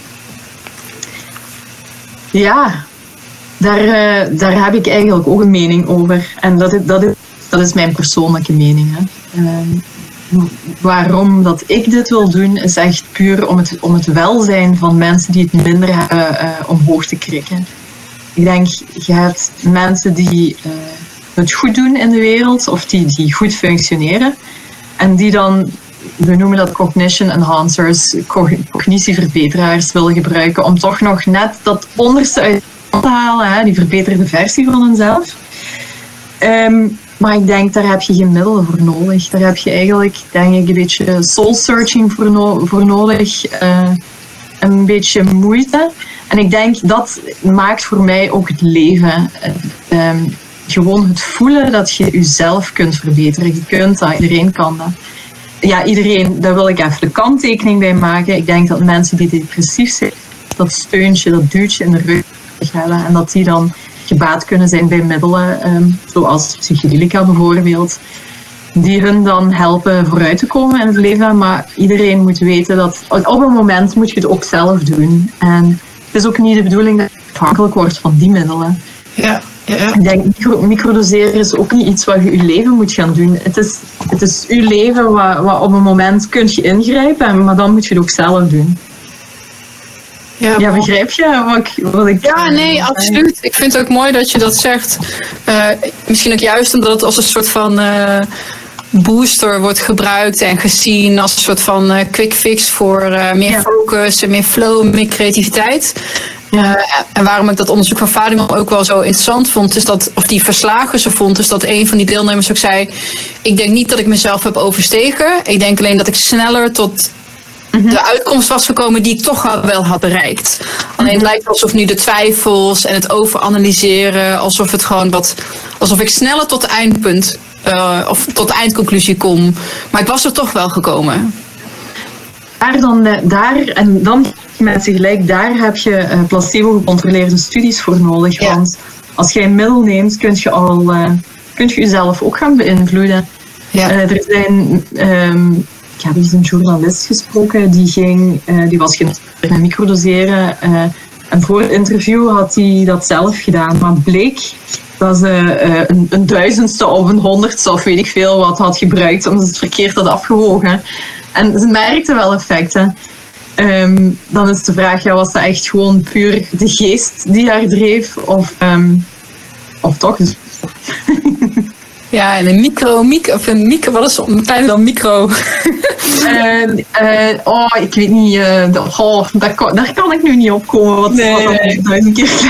Ja, daar, uh, daar heb ik eigenlijk ook een mening over. En dat is, dat is, dat is mijn persoonlijke mening. Hè. Uh, waarom dat ik dit wil doen, is echt puur om het, om het welzijn van mensen die het minder hebben uh, omhoog te krikken. Ik denk, je hebt mensen die uh, het goed doen in de wereld of die, die goed functioneren. En die dan, we noemen dat cognition enhancers, cognitieverbeteraars willen gebruiken om toch nog net dat onderste uit te halen, hè, die verbeterde versie van hunzelf. Um, maar ik denk, daar heb je geen middelen voor nodig. Daar heb je eigenlijk, denk ik, een beetje soul searching voor, no- voor nodig. Uh, een beetje moeite. En ik denk, dat maakt voor mij ook het leven. Uh, um, gewoon het voelen dat je jezelf kunt verbeteren. Je kunt dat, iedereen kan dat. Ja, iedereen, daar wil ik even de kanttekening bij maken. Ik denk dat mensen die depressief zijn, dat steuntje, dat duwtje in de rug hebben. En dat die dan gebaat kunnen zijn bij middelen, um, zoals psychedelica bijvoorbeeld, die hun dan helpen vooruit te komen in het leven. Maar iedereen moet weten dat op een moment moet je het ook zelf doen. En het is ook niet de bedoeling dat je afhankelijk wordt van die middelen. Ja, ja. Ik denk, micro, microdoseren is ook niet iets wat je je leven moet gaan doen. Het is, het is je leven wat, wat op een moment kun je ingrijpen, maar dan moet je het ook zelf doen. Ja, ja, begrijp je wat ik, wat ik... Ja, nee, absoluut. Ik vind het ook mooi dat je dat zegt. Uh, misschien ook juist omdat het als een soort van uh, booster wordt gebruikt en gezien als een soort van uh, quick fix voor uh, meer ja. focus, meer flow, meer creativiteit. Uh, en waarom ik dat onderzoek van Fatima ook wel zo interessant vond, is dat, of die verslagen ze vond, is dat een van die deelnemers ook zei, ik denk niet dat ik mezelf heb overstegen. Ik denk alleen dat ik sneller tot mm-hmm. de uitkomst was gekomen die ik toch wel had bereikt. Alleen het lijkt alsof nu de twijfels en het overanalyseren, alsof het gewoon wat, alsof ik sneller tot het eindpunt, uh, of tot de eindconclusie kom. Maar ik was er toch wel gekomen. Daar dan, daar en dan met tegelijk, daar heb je uh, placebo-gecontroleerde studies voor nodig. Ja. Want als jij een middel neemt, kun je al uh, kun je jezelf ook gaan beïnvloeden. Ja. Uh, er zijn, um, ik heb eens een journalist gesproken, die, ging, uh, die was geïnteresseerd in microdoseren. Uh, en voor het interview had hij dat zelf gedaan. Maar bleek dat ze uh, een, een duizendste of een honderdste of weet ik veel wat had gebruikt, omdat ze het verkeerd had afgewogen. En ze merkten wel effecten. Um, dan is de vraag, ja, was dat echt gewoon puur de geest die haar dreef? Of, um, of toch? Dus... Ja, en een micro, micro, of een micro, wat is het kleiner dan micro? uh, uh, oh, ik weet niet, uh, de, oh, daar, kan, daar kan ik nu niet op komen. Wat, nee, wat nee. duizend keer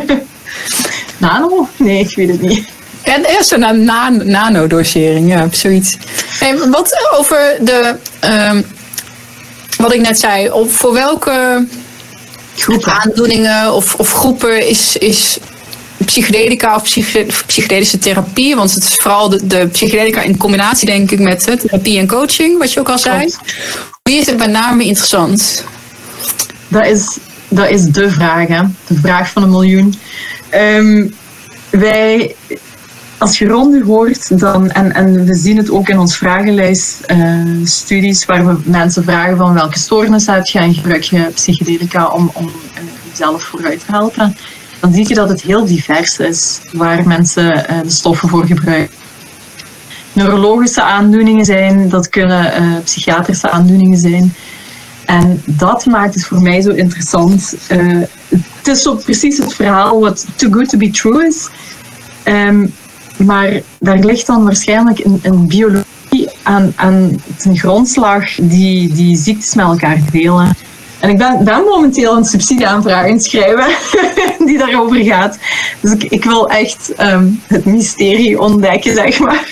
Nano? Nee, ik weet het niet. En eerst zo'n nan- nanodosering, ja, zoiets. Hey, wat over de, um, wat ik net zei, op voor welke groepen, aandoeningen of, of groepen is, is psychedelica of psych- psychedelische therapie, want het is vooral de, de psychedelica in combinatie, denk ik, met uh, therapie en coaching, wat je ook al zei. Wie is het met name interessant? Dat is, dat is de vraag, hè? De vraag van een miljoen. Um, wij... Als je ronde hoort, dan, en, en we zien het ook in ons vragenlijststudies, uh, waar we mensen vragen van welke stoornissen heb je en gebruik je psychedelica om, om uh, jezelf vooruit te helpen, dan zie je dat het heel divers is waar mensen uh, de stoffen voor gebruiken. Neurologische aandoeningen zijn, dat kunnen uh, psychiatrische aandoeningen zijn. En dat maakt het voor mij zo interessant. Uh, het is zo precies het verhaal wat Too Good To Be True is. Um, Maar daar ligt dan waarschijnlijk een, een biologie aan, aan ten grondslag die, die ziektes met elkaar delen. En ik ben, ben momenteel een subsidieaanvraag aan het schrijven die daarover gaat. Dus ik, ik wil echt um, het mysterie ontdekken, zeg maar.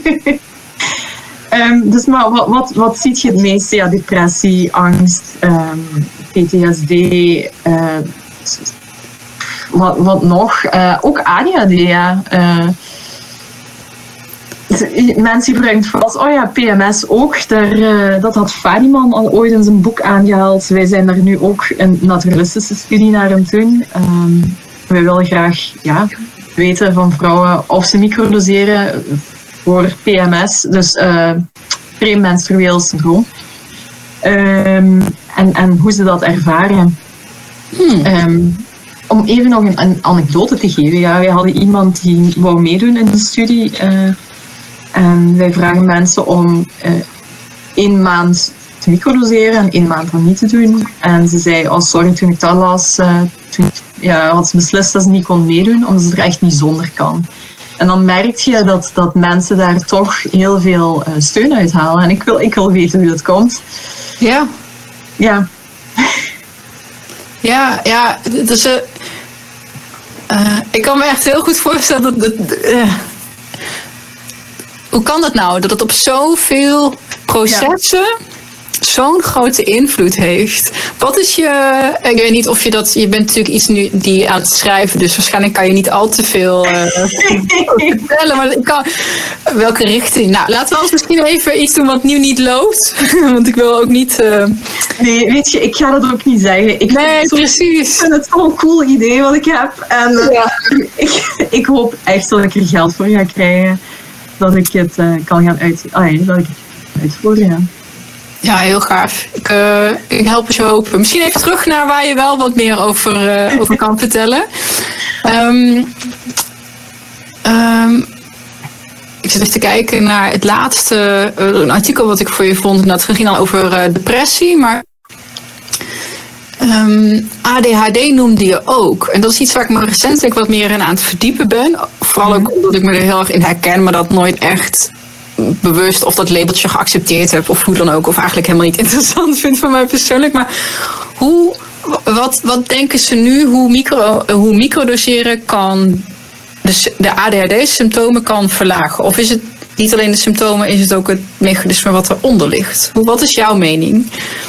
um, dus maar wat, wat, wat ziet je het meeste? Ja, depressie, angst, um, P T S D... Uh, wat, wat nog? Uh, ook A D H D, ja. Uh, Mensen gebruiken het vooral, oh ja, P M S ook. Daar, uh, dat had Fadiman al ooit in zijn boek aangehaald. Wij zijn daar nu ook een naturalistische studie naar aan het doen. Um, wij willen graag ja, weten van vrouwen of ze microdoseren voor P M S, dus uh, premenstrueel syndroom. Um, en, en hoe ze dat ervaren. Hmm. Um, om even nog een, een anekdote te geven. Ja, wij hadden iemand die wou meedoen in de studie. Uh, En wij vragen mensen om uh, één maand te microdoseren en één maand dan niet te doen. En ze zei, oh sorry, toen ik dat las, uh, toen, ja, had ze beslist dat ze niet kon meedoen, omdat ze er echt niet zonder kan. En dan merk je dat, dat mensen daar toch heel veel uh, steun uit halen. En ik wil, ik wil weten hoe dat komt. Ja. Ja. Ja, ja. Dus, uh, uh, ik kan me echt heel goed voorstellen dat... dat uh, hoe kan dat nou? Dat het op zoveel processen ja. zo'n grote invloed heeft. Wat is je... Ik weet niet of je dat... Je bent natuurlijk iets nu die aan het schrijven, dus waarschijnlijk kan je niet al te veel uh, vertellen. Maar ik kan, welke richting? Nou, laten we ons misschien even iets doen wat nu niet loopt. Want ik wil ook niet... Uh... Nee, weet je, ik ga dat ook niet zeggen. Ik nee, vind precies. Ik vind het zo'n cool idee wat ik heb. En uh, ja. ik, ik hoop echt dat ik er geld voor ga krijgen. Dat ik het uh, kan gaan uit, ah, ja, dat ik het uitvoeren. Ja. Ja, heel gaaf. Ik, uh, ik help je hopen. Misschien even terug naar waar je wel wat meer over, uh, over kan vertellen. Um, um, ik zit even te kijken naar het laatste uh, een artikel wat ik voor je vond. En dat ging dan over uh, depressie, maar um, A D H D noemde je ook. En dat is iets waar ik me recentelijk wat meer in aan het verdiepen ben. Vooral ook omdat ik me er heel erg in herken, maar dat nooit echt bewust of dat labeltje geaccepteerd heb of hoe dan ook. Of eigenlijk helemaal niet interessant vind voor mij persoonlijk. Maar hoe wat, wat denken ze nu hoe, micro, hoe microdoseren kan de, de A D H D-symptomen kan verlagen? Of is het niet alleen de symptomen, is het ook het mechanisme wat eronder ligt? Wat is jouw mening?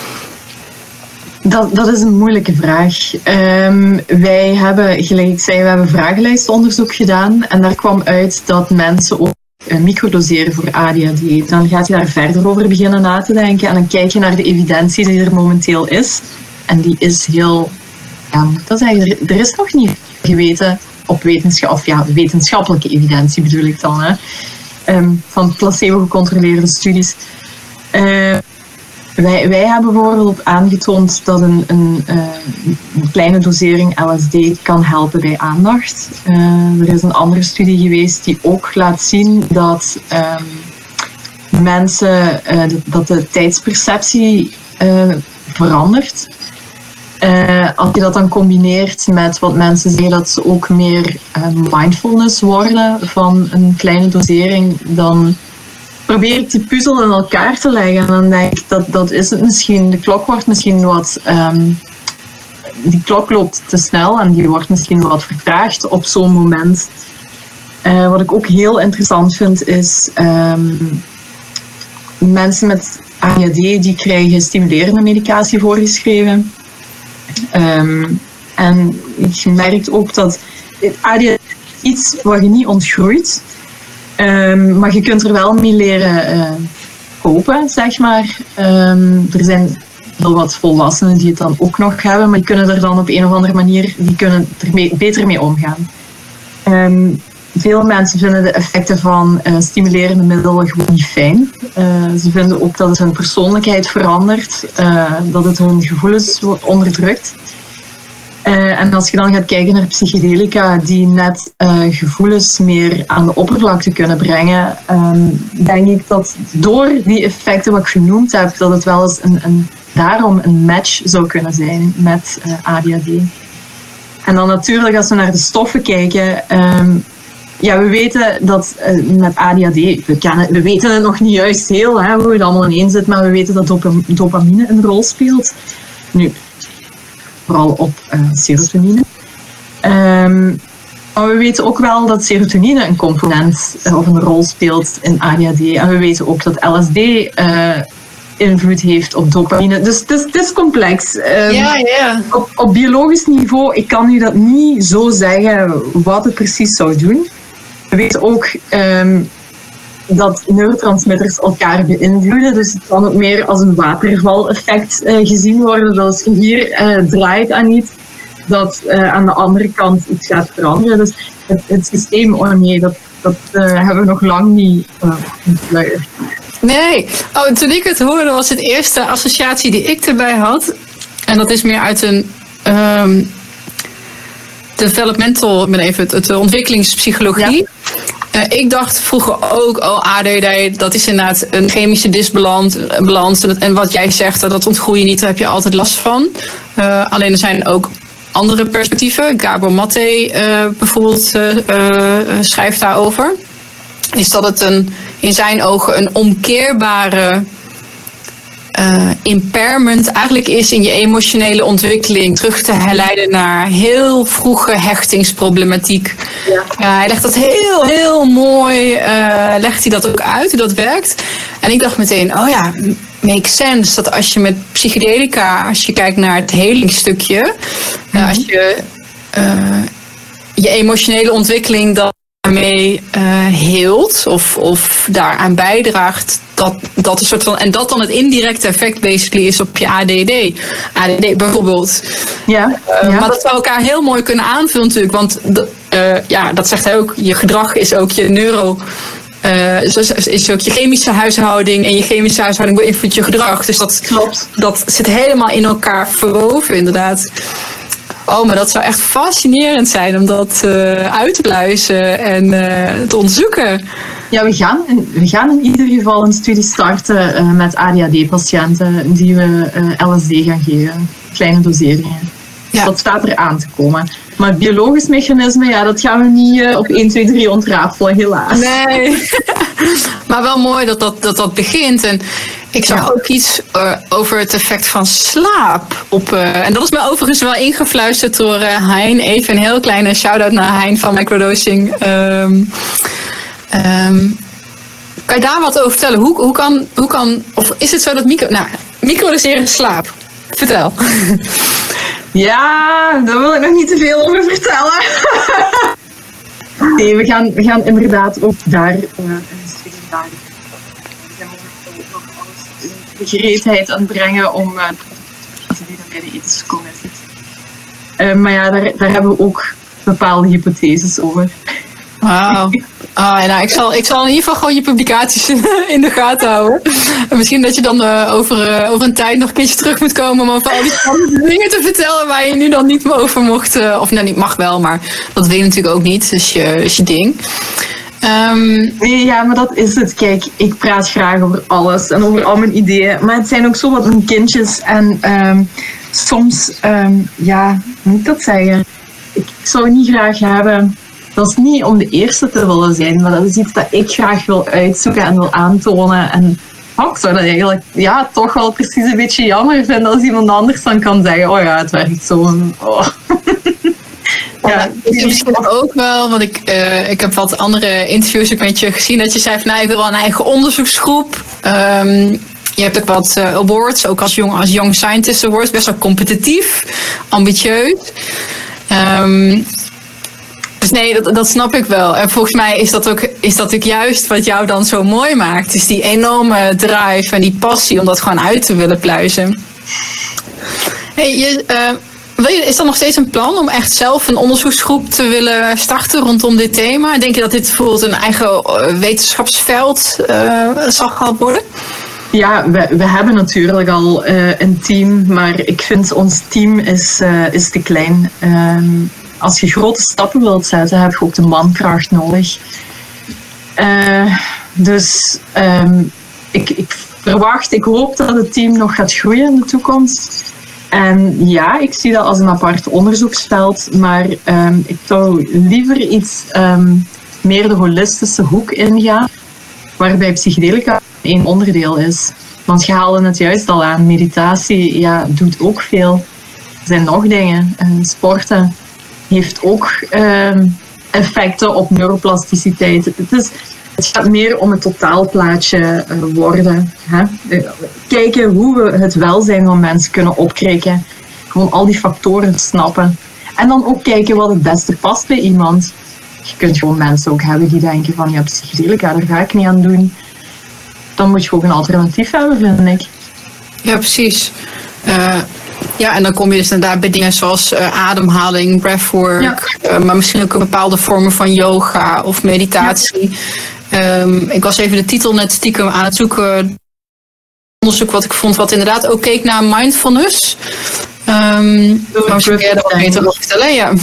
Dat, dat is een moeilijke vraag. Um, wij hebben, gelijk ik zei, we hebben vragenlijstonderzoek gedaan en daar kwam uit dat mensen ook uh, microdoseren voor A D H D. Dan gaat je daar verder over beginnen na te denken en dan kijk je naar de evidentie die er momenteel is. En die is heel, ja, moet ik dat zeggen, er, er is nog niet geweten op wetenschap, of ja, wetenschappelijke evidentie bedoel ik dan, hè, um, van placebo-gecontroleerde studies. Uh, Wij, wij hebben bijvoorbeeld aangetoond dat een, een, uh, een kleine dosering L S D kan helpen bij aandacht. Uh, er is een andere studie geweest die ook laat zien dat um, mensen, uh, dat de tijdsperceptie uh, verandert. Uh, als je dat dan combineert met wat mensen zeggen dat ze ook meer uh, mindfulness worden van een kleine dosering, dan probeer ik die puzzel in elkaar te leggen en dan denk ik dat dat is het misschien. De klok wordt misschien wat, um, die klok loopt te snel en die wordt misschien wat vertraagd op zo'n moment. Uh, wat ik ook heel interessant vind is um, mensen met A D H D die krijgen stimulerende medicatie voorgeschreven. Um, en je merkt ook dat A D H D is iets wat je niet ontgroeit. Um, maar je kunt er wel mee leren uh, kopen, zeg maar. Um, er zijn heel wat volwassenen die het dan ook nog hebben, maar die kunnen er dan op een of andere manier die kunnen er mee, beter mee omgaan. Um, veel mensen vinden de effecten van uh, stimulerende middelen gewoon niet fijn. Uh, ze vinden ook dat het hun persoonlijkheid verandert, uh, dat het hun gevoelens onderdrukt. Uh, en als je dan gaat kijken naar psychedelica die net uh, gevoelens meer aan de oppervlakte kunnen brengen, um, denk ik dat door die effecten wat ik genoemd heb, dat het wel eens een, een, daarom een match zou kunnen zijn met uh, A D H D. En dan natuurlijk als we naar de stoffen kijken, um, ja, we weten dat uh, met A D H D, we, kennen, we weten het nog niet juist heel, hè, hoe het allemaal ineen zit, maar we weten dat dopam- dopamine een rol speelt. Nu, vooral op uh, serotonine. Um, maar we weten ook wel dat serotonine een component uh, of een rol speelt in A D H D. En we weten ook dat L S D uh, invloed heeft op dopamine. Dus het is, het is complex. Um, Ja, ja. Op, op biologisch niveau, ik kan u dat niet zo zeggen wat het precies zou doen. We weten ook um, dat neurotransmitters elkaar beïnvloeden. Dus het kan ook meer als een waterval-effect uh, gezien worden. Dat als je hier uh, draait aan iets, dat uh, aan de andere kant iets gaat veranderen. Dus het, het systeem, oh nee, dat, dat uh, hebben we nog lang niet uh, ontluierd. Nee, oh, toen ik het hoorde was het eerste associatie die ik erbij had. En dat is meer uit een um, developmental, ik ben even het, het ontwikkelingspsychologie. Ja. Uh, ik dacht vroeger ook, oh A D H D, dat is inderdaad een chemische disbalans. Balans, en wat jij zegt, dat ontgroei je niet, daar heb je altijd last van. Uh, alleen er zijn ook andere perspectieven. Gabor Maté uh, bijvoorbeeld uh, uh, schrijft daarover. Is dat het een, in zijn ogen een omkeerbare uh, impairment eigenlijk is in je emotionele ontwikkeling terug te herleiden naar heel vroege hechtingsproblematiek. Ja. Uh, hij legt dat heel, heel mooi, uh, legt hij dat ook uit, hoe dat werkt. En ik dacht meteen, oh ja, makes sense dat als je met psychedelica, als je kijkt naar het helingsstukje, mm-hmm. uh, als je uh, je emotionele ontwikkeling dan daarmee uh, heelt of, of daaraan bijdraagt, dat, dat een soort van, en dat dan het indirecte effect basically is op je A D H D. A D H D bijvoorbeeld. Ja, uh, ja. Maar dat zou elkaar heel mooi kunnen aanvullen natuurlijk, want uh, ja, dat zegt hij ook, je gedrag is ook je neuro, uh, is ook je chemische huishouding en je chemische huishouding beïnvloedt je gedrag. Dus dat, Klopt. dat zit helemaal in elkaar verwoven inderdaad. Oh, maar dat zou echt fascinerend zijn om dat uh, uit te pluizen en uh, te onderzoeken. Ja, we gaan, in, we gaan in ieder geval een studie starten uh, met A D H D-patiënten die we uh, L S D gaan geven. Kleine doseringen. Ja. Dat staat er aan te komen. Maar het biologisch mechanisme, ja, dat gaan we niet uh, op één, twee, drie ontrafelen, helaas. Nee, maar wel mooi dat dat, dat, dat begint. En Ik zag Ja. ook iets uh, over het effect van slaap. Op, uh, en dat is me overigens wel ingefluisterd door uh, Hein. Even een heel kleine shout-out naar Hein van Microdosing. Um, um, kan je daar wat over vertellen? Hoe, hoe, kan, hoe kan, of is het zo dat micro... Nou, microdoseren slaap. Vertel. Ja, daar wil ik nog niet te veel over vertellen. Nee, we gaan, we gaan inderdaad ook daar uh, een studie naar. We zijn momenteel nog alles in de gereedheid aan het brengen om uh, te bieden bij de ethische commissie. Uh, maar ja, daar, daar hebben we ook bepaalde hypotheses over. Wauw. Ah, nou, ik, zal, ik zal in ieder geval gewoon je publicaties in de gaten houden. En misschien dat je dan uh, over, uh, over een tijd nog een keertje terug moet komen om over al die spannende dingen te vertellen waar je nu dan niet meer over mocht. Uh, of nou, niet mag wel, maar dat wil je natuurlijk ook niet. Dus je, is je ding. Um, Nee, ja, maar dat is het. Kijk, ik praat graag over alles en over al mijn ideeën. Maar het zijn ook zo wat mijn kindjes. En um, soms, um, ja, hoe moet ik dat zeggen? Ik zou niet graag hebben... Dat is niet om de eerste te willen zijn, maar dat is iets dat ik graag wil uitzoeken en wil aantonen. En oh, ik zou dat eigenlijk ja, toch wel precies een beetje jammer vinden als iemand anders dan kan zeggen, oh ja, het werkt zo. En, oh. Ja, dat is misschien ook wel, want ik, uh, ik heb wat andere interviews ook met je gezien, dat je zei van, nou, ik wil wel een eigen onderzoeksgroep. Um, je hebt ook wat uh, awards, ook als Young, als young Scientist Awards, best wel competitief, ambitieus. Um, Dus nee, dat, dat snap ik wel. En volgens mij is dat, ook, is dat ook juist wat jou dan zo mooi maakt. Is die enorme drive en die passie om dat gewoon uit te willen pluizen. Hey, je, uh, wil je, is er nog steeds een plan om echt zelf een onderzoeksgroep te willen starten rondom dit thema? Denk je dat dit bijvoorbeeld een eigen uh, wetenschapsveld uh, zal gaan worden? Ja, we, we hebben natuurlijk al uh, een team, maar ik vind ons team is, uh, is te klein. Um, Als je grote stappen wilt zetten, heb je ook de mankracht nodig. Uh, dus um, ik, ik verwacht, ik hoop dat het team nog gaat groeien in de toekomst. En ja, ik zie dat als een apart onderzoeksveld, maar um, ik zou liever iets um, meer de holistische hoek ingaan, waarbij psychedelica één onderdeel is. Want je haalde het juist al aan, meditatie ja, doet ook veel. Er zijn nog dingen, uh, sporten heeft ook uh, effecten op neuroplasticiteit. Het, is, het gaat meer om het totaalplaatje uh, worden. Hè? Uh, kijken hoe we het welzijn van mensen kunnen opkrikken. Gewoon al die factoren snappen. En dan ook kijken wat het beste past bij iemand. Je kunt gewoon mensen ook hebben die denken van ja, psychedelica, daar ga ik niet aan doen. Dan moet je ook een alternatief hebben, vind ik. Ja, precies. Uh... Ja, en dan kom je dus inderdaad bij dingen zoals uh, ademhaling, breathwork, ja. uh, maar misschien ook bepaalde vormen van yoga of meditatie. Ja. Um, ik was even de titel net stiekem aan het zoeken. Onderzoek wat ik vond, wat inderdaad ook keek naar mindfulness. Um, Misschien kun je daar wat beter over vertellen, ja.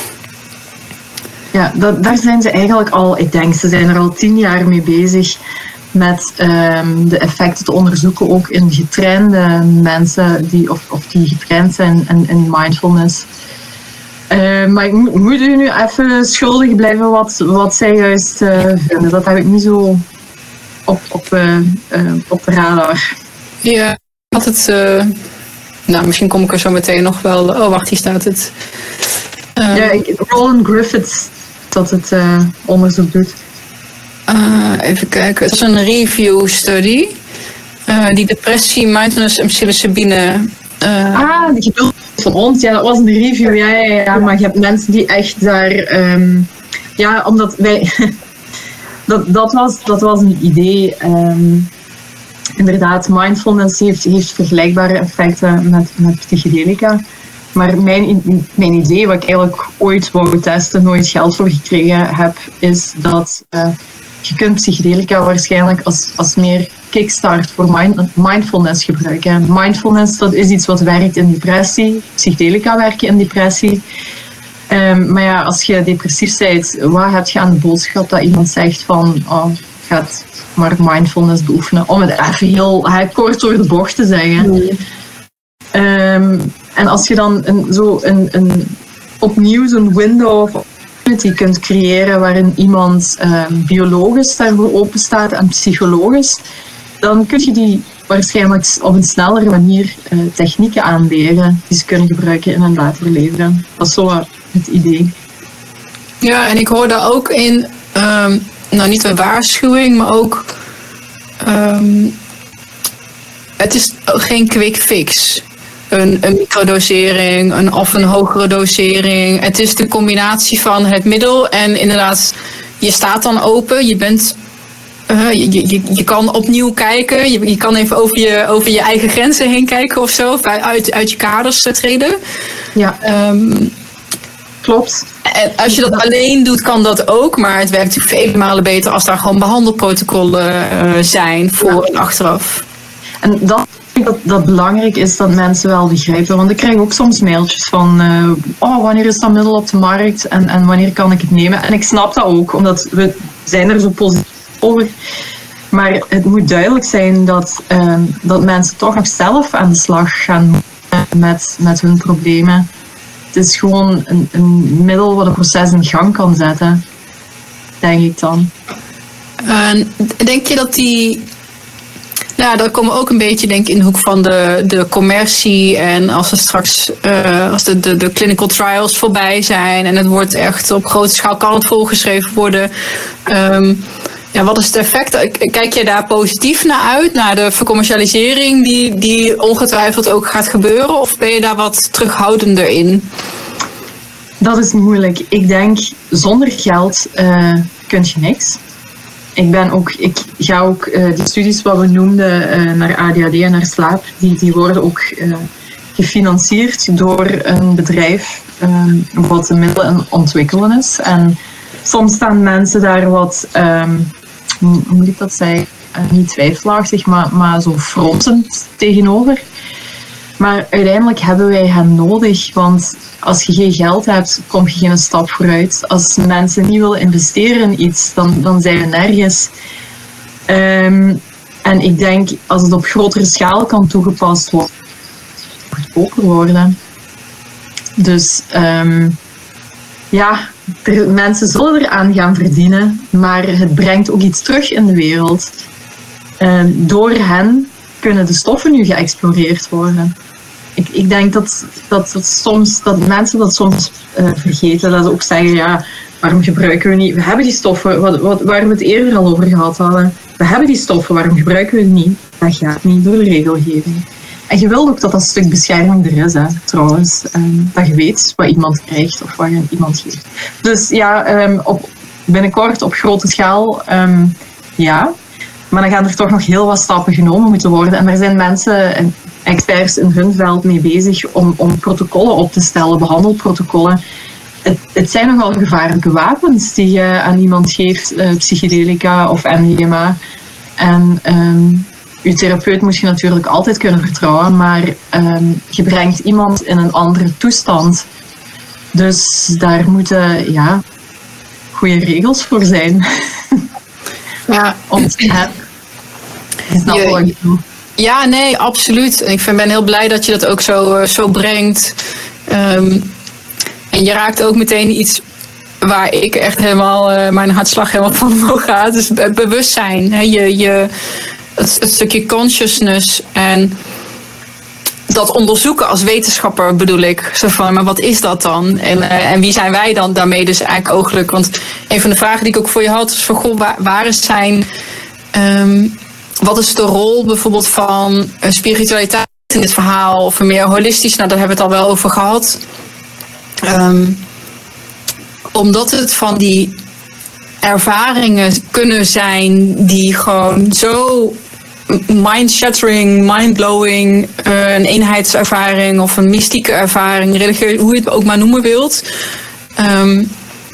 Ja, dat, daar zijn ze eigenlijk al, ik denk, ze zijn er al tien jaar mee bezig. Met um, de effecten te onderzoeken, ook in getrainde mensen die, of, of die getraind zijn in, in mindfulness. Uh, maar ik moet, moet u nu even schuldig blijven wat, wat zij juist uh, vinden. Dat heb ik niet zo op, op, uh, uh, op de radar. Ja, altijd. Uh, nou, misschien kom ik er zo meteen nog wel. Oh, wacht, hier staat het. Um, ja, ik, Roland Griffiths dat het uh, onderzoek doet. Uh, even kijken, het was een review study. Uh, die depressie, mindfulness en psilocybine. Uh... Ah, die geduld van ons, ja, dat was een review, ja, ja, ja, maar je hebt mensen die echt daar, um, ja, omdat wij, dat, dat, was, dat was een idee. Um, inderdaad, mindfulness heeft, heeft vergelijkbare effecten met, met psychedelica. Maar mijn, mijn idee, wat ik eigenlijk ooit wou testen, nooit geld voor gekregen heb, is dat uh, je kunt psychedelica waarschijnlijk als, als meer kickstart voor mind, mindfulness gebruiken. Mindfulness, dat is iets wat werkt in depressie. Psychedelica werken in depressie. Um, maar ja, als je depressief bent, wat heb je aan de boodschap dat iemand zegt van, oh, gaat maar mindfulness beoefenen, om het even heel he, kort door de bocht te zeggen. Mm. Um, en als je dan een, zo een, een, opnieuw zo'n window of opportunity kunt creëren waarin iemand um, biologisch daarvoor open staat en psychologisch, dan kun je die waarschijnlijk op een snellere manier uh, technieken aanleren die ze kunnen gebruiken in hun later leven. Dat is zo uh, het idee. Ja, en ik hoor daar ook in, um, nou niet een waarschuwing, maar ook, um, het is geen quick fix. Een, een microdosering een, of een hogere dosering. Het is de combinatie van het middel en inderdaad, je staat dan open, je bent... Uh, je, je, je kan opnieuw kijken, je, je kan even over je, over je eigen grenzen heen kijken of zo, of uit, uit je kaders treden. Ja, um, klopt. En als je dat alleen doet, kan dat ook, maar het werkt natuurlijk vele malen beter als daar gewoon behandelprotocollen uh, zijn voor ja. en achteraf. En dat dat dat belangrijk is dat mensen wel begrijpen, want ik krijg ook soms mailtjes van uh, oh, wanneer is dat middel op de markt en, en wanneer kan ik het nemen? En ik snap dat ook, omdat we zijn er zo positief over. Maar het moet duidelijk zijn dat, uh, dat mensen toch nog zelf aan de slag gaan met, met hun problemen. Het is gewoon een, een middel wat een proces in gang kan zetten, denk ik dan. Uh, denk je dat die... Nou, dat komen we ook een beetje denk ik in de hoek van de, de commercie. En als er straks uh, als de, de, de clinical trials voorbij zijn en het wordt echt op grote schaal kan het volgeschreven worden. Um, ja, wat is het effect? Kijk je daar positief naar uit, naar de vercommercialisering die, die ongetwijfeld ook gaat gebeuren? Of ben je daar wat terughoudender in? Dat is moeilijk. Ik denk, zonder geld uh, kun je niks. Ik, ben ook, ik ga ook uh, die studies wat we noemden uh, naar A D H D en naar slaap, die, die worden ook uh, gefinancierd door een bedrijf uh, wat een middel aan het ontwikkelen is. En soms staan mensen daar wat, um, hoe moet ik dat zeggen, uh, niet twijfelachtig, maar, maar zo fronsend tegenover. Maar uiteindelijk hebben wij hen nodig, want als je geen geld hebt, kom je geen stap vooruit. Als mensen niet willen investeren in iets, dan, dan zijn we nergens. Um, en ik denk, als het op grotere schaal kan toegepast worden, kan het goedkoper worden. Dus um, ja, er, mensen zullen eraan gaan verdienen, maar het brengt ook iets terug in de wereld. Um, door hen kunnen de stoffen nu geëxploreerd worden. Ik, ik denk dat, dat, dat, soms, dat mensen dat soms uh, vergeten. Dat ze ook zeggen, ja, waarom gebruiken we niet? We hebben die stoffen, wat, wat, waar we het eerder al over gehad hadden. We hebben die stoffen, waarom gebruiken we het niet? Dat gaat niet door de regelgeving. En je wilt ook dat dat stuk bescherming er is, hè, trouwens. Um, dat je weet wat iemand krijgt of wat je iemand geeft. Dus ja, um, op, binnenkort op grote schaal, um, ja. Maar dan gaan er toch nog heel wat stappen genomen moeten worden. En er zijn mensen en experts in hun veld mee bezig om, om protocollen op te stellen, behandelprotocollen. Het, het zijn nogal gevaarlijke wapens die je aan iemand geeft, uh, psychedelica of M D M A. En um, je therapeut moet je natuurlijk altijd kunnen vertrouwen, maar um, je brengt iemand in een andere toestand. Dus daar moeten ja, goede regels voor zijn. Ja, om te hebben. Snap je wat ik bedoel? Ja, nee, absoluut. Ik vind, ben heel blij dat je dat ook zo, zo brengt. Um, en je raakt ook meteen iets waar ik echt helemaal, uh, mijn hartslag helemaal van omhoog gaat. Dus be- bewustzijn. Hè? Je, je, het, het stukje consciousness en dat onderzoeken als wetenschapper bedoel ik. Zo van, maar wat is dat dan? En, uh, en wie zijn wij dan daarmee dus eigenlijk ooglijk? Want een van de vragen die ik ook voor je had is van, goh, waar, waar is zijn... Um, wat is de rol bijvoorbeeld van spiritualiteit in dit verhaal? Of meer holistisch? Nou, daar hebben we het al wel over gehad. Um, omdat het van die ervaringen kunnen zijn die gewoon zo mind-shattering, mind-blowing, uh, een eenheidservaring of een mystieke ervaring, religieus, hoe je het ook maar noemen wilt. Um,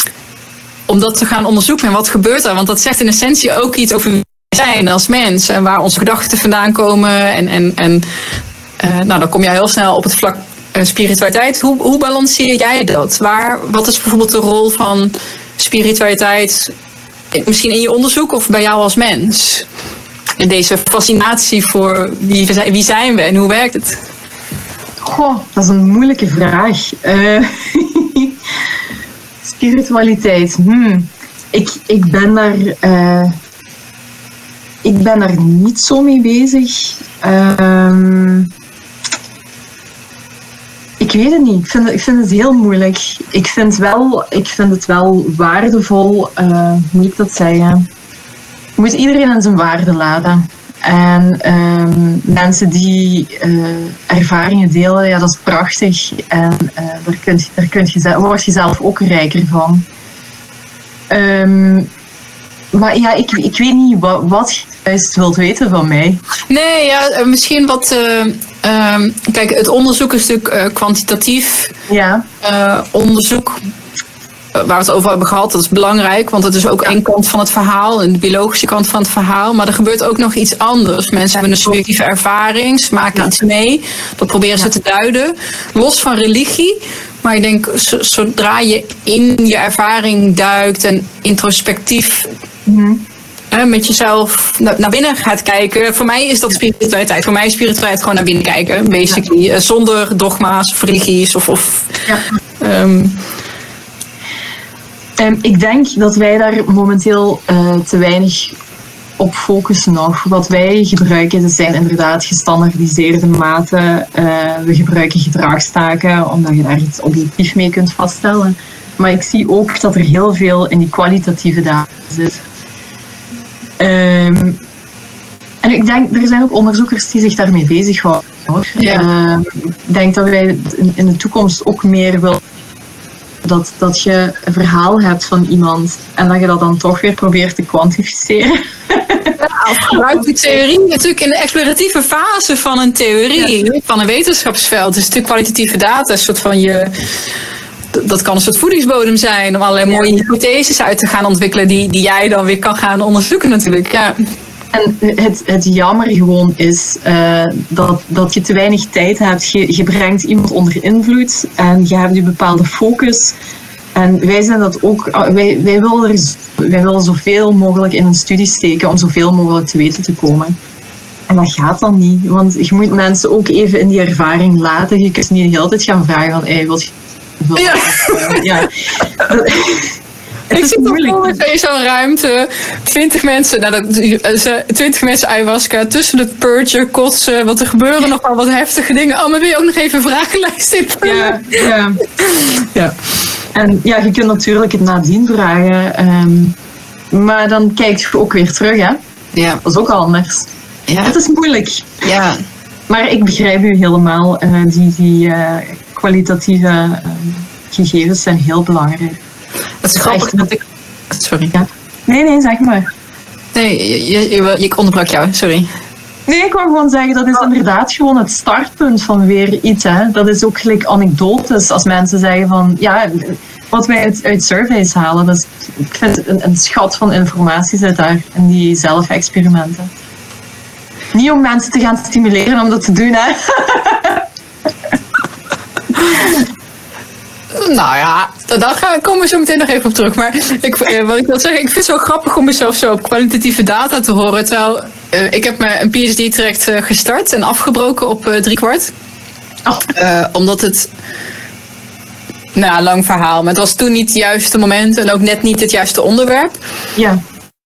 om dat te gaan onderzoeken en wat gebeurt er? Want dat zegt in essentie ook iets over wie we zijn als mens en waar onze gedachten vandaan komen. En, en, en uh, nou, dan kom jij heel snel op het vlak uh, spiritualiteit. Hoe, hoe balanceer jij dat? Waar, wat is bijvoorbeeld de rol van spiritualiteit, misschien in je onderzoek of bij jou als mens? In deze fascinatie voor wie, we zijn, wie zijn we en hoe werkt het? Goh, dat is een moeilijke vraag. Uh, spiritualiteit. Hmm. Ik, ik ben daar... Uh, ik ben er niet zo mee bezig. Um, ik weet het niet. Ik vind het, ik vind het heel moeilijk. Ik vind, wel, ik vind het wel waardevol. Uh, hoe moet ik dat zeggen? Je moet iedereen aan zijn waarde laten. En um, mensen die uh, ervaringen delen, ja, dat is prachtig. En uh, daar, kun je, daar kun je, word je zelf ook rijker van. Um, maar ja, ik, ik weet niet wat, wat je juist wilt weten van mij. Nee, ja, misschien wat... Uh, um, kijk, het onderzoek is natuurlijk uh, kwantitatief ja. uh, onderzoek. Waar we het over hebben gehad, dat is belangrijk, want het is ook één kant van het verhaal, de biologische kant van het verhaal, maar er gebeurt ook nog iets anders. Mensen hebben een subjectieve ervaring, ze maken ja. iets mee, dat proberen ze ja. te duiden, los van religie. Maar ik denk, zodra je in je ervaring duikt en introspectief mm-hmm. eh, met jezelf naar binnen gaat kijken, voor mij is dat spiritualiteit. Voor mij is spiritualiteit gewoon naar binnen kijken, basically, ja. zonder dogma's of religies of... of ja. um, Um, ik denk dat wij daar momenteel uh, te weinig op focussen nog. Wat wij gebruiken, dat zijn inderdaad gestandaardiseerde maten. Uh, we gebruiken gedragstaken, omdat je daar iets objectief mee kunt vaststellen. Maar ik zie ook dat er heel veel in die kwalitatieve data zit. Um, en ik denk, er zijn ook onderzoekers die zich daarmee bezighouden. Ja. Uh, ik denk dat wij in, in de toekomst ook meer willen. Dat, dat je een verhaal hebt van iemand en dat je dat dan toch weer probeert te kwantificeren. Ja, gebruik die theorie natuurlijk in de exploratieve fase van een theorie, ja. van een wetenschapsveld. Het is natuurlijk kwalitatieve data, een soort van je... Dat kan een soort voedingsbodem zijn om allerlei mooie hypotheses uit te gaan ontwikkelen die, die jij dan weer kan gaan onderzoeken natuurlijk. Ja. En het, het jammer gewoon is uh, dat, dat je te weinig tijd hebt. Je, je brengt iemand onder invloed en je hebt een bepaalde focus. En wij zijn dat ook. Wij, wij, willen er, wij willen zoveel mogelijk in een studie steken om zoveel mogelijk te weten te komen. En dat gaat dan niet, want je moet mensen ook even in die ervaring laten. Je kunt niet de hele tijd gaan vragen van, hey, wat je... Wat ja. ja. Ik zit op in zo'n ruimte, twintig mensen, nou dat, twintig mensen ayahuasca, tussen de purgen, kotsen, want er gebeuren nogal wat heftige dingen. Oh, maar wil je ook nog even een vragenlijst invullen? Ja, ja. ja. En ja, je kunt natuurlijk het nadien vragen, um, maar dan kijk je ook weer terug, hè? Ja. Dat is ook anders. Ja. Het is moeilijk. Ja. Maar ik begrijp u helemaal, uh, die, die uh, kwalitatieve uh, gegevens zijn heel belangrijk. Het is grappig dat ik... Sorry. Ja. Nee, nee, zeg maar. Nee, je, je, ik onderbrak jou, sorry. Nee, ik wou gewoon zeggen, dat is inderdaad gewoon het startpunt van weer iets. Hè. Dat is ook gelijk anekdotes. Als mensen zeggen van, ja, wat wij uit, uit surveys halen, dat is, ik vind een, een schat van informatie zit daar in die zelfexperimenten. Niet om mensen te gaan stimuleren om dat te doen, hè. Nou ja, daar komen we zo meteen nog even op terug. Maar ik, wat ik wil zeggen, ik vind het zo grappig om mezelf zo op kwalitatieve data te horen. Terwijl uh, ik heb mijn P H D-traject uh, gestart en afgebroken op uh, drie kwart. Oh. Uh, omdat het... Nou, lang verhaal. Maar het was toen niet het juiste moment en ook net niet het juiste onderwerp. Ja.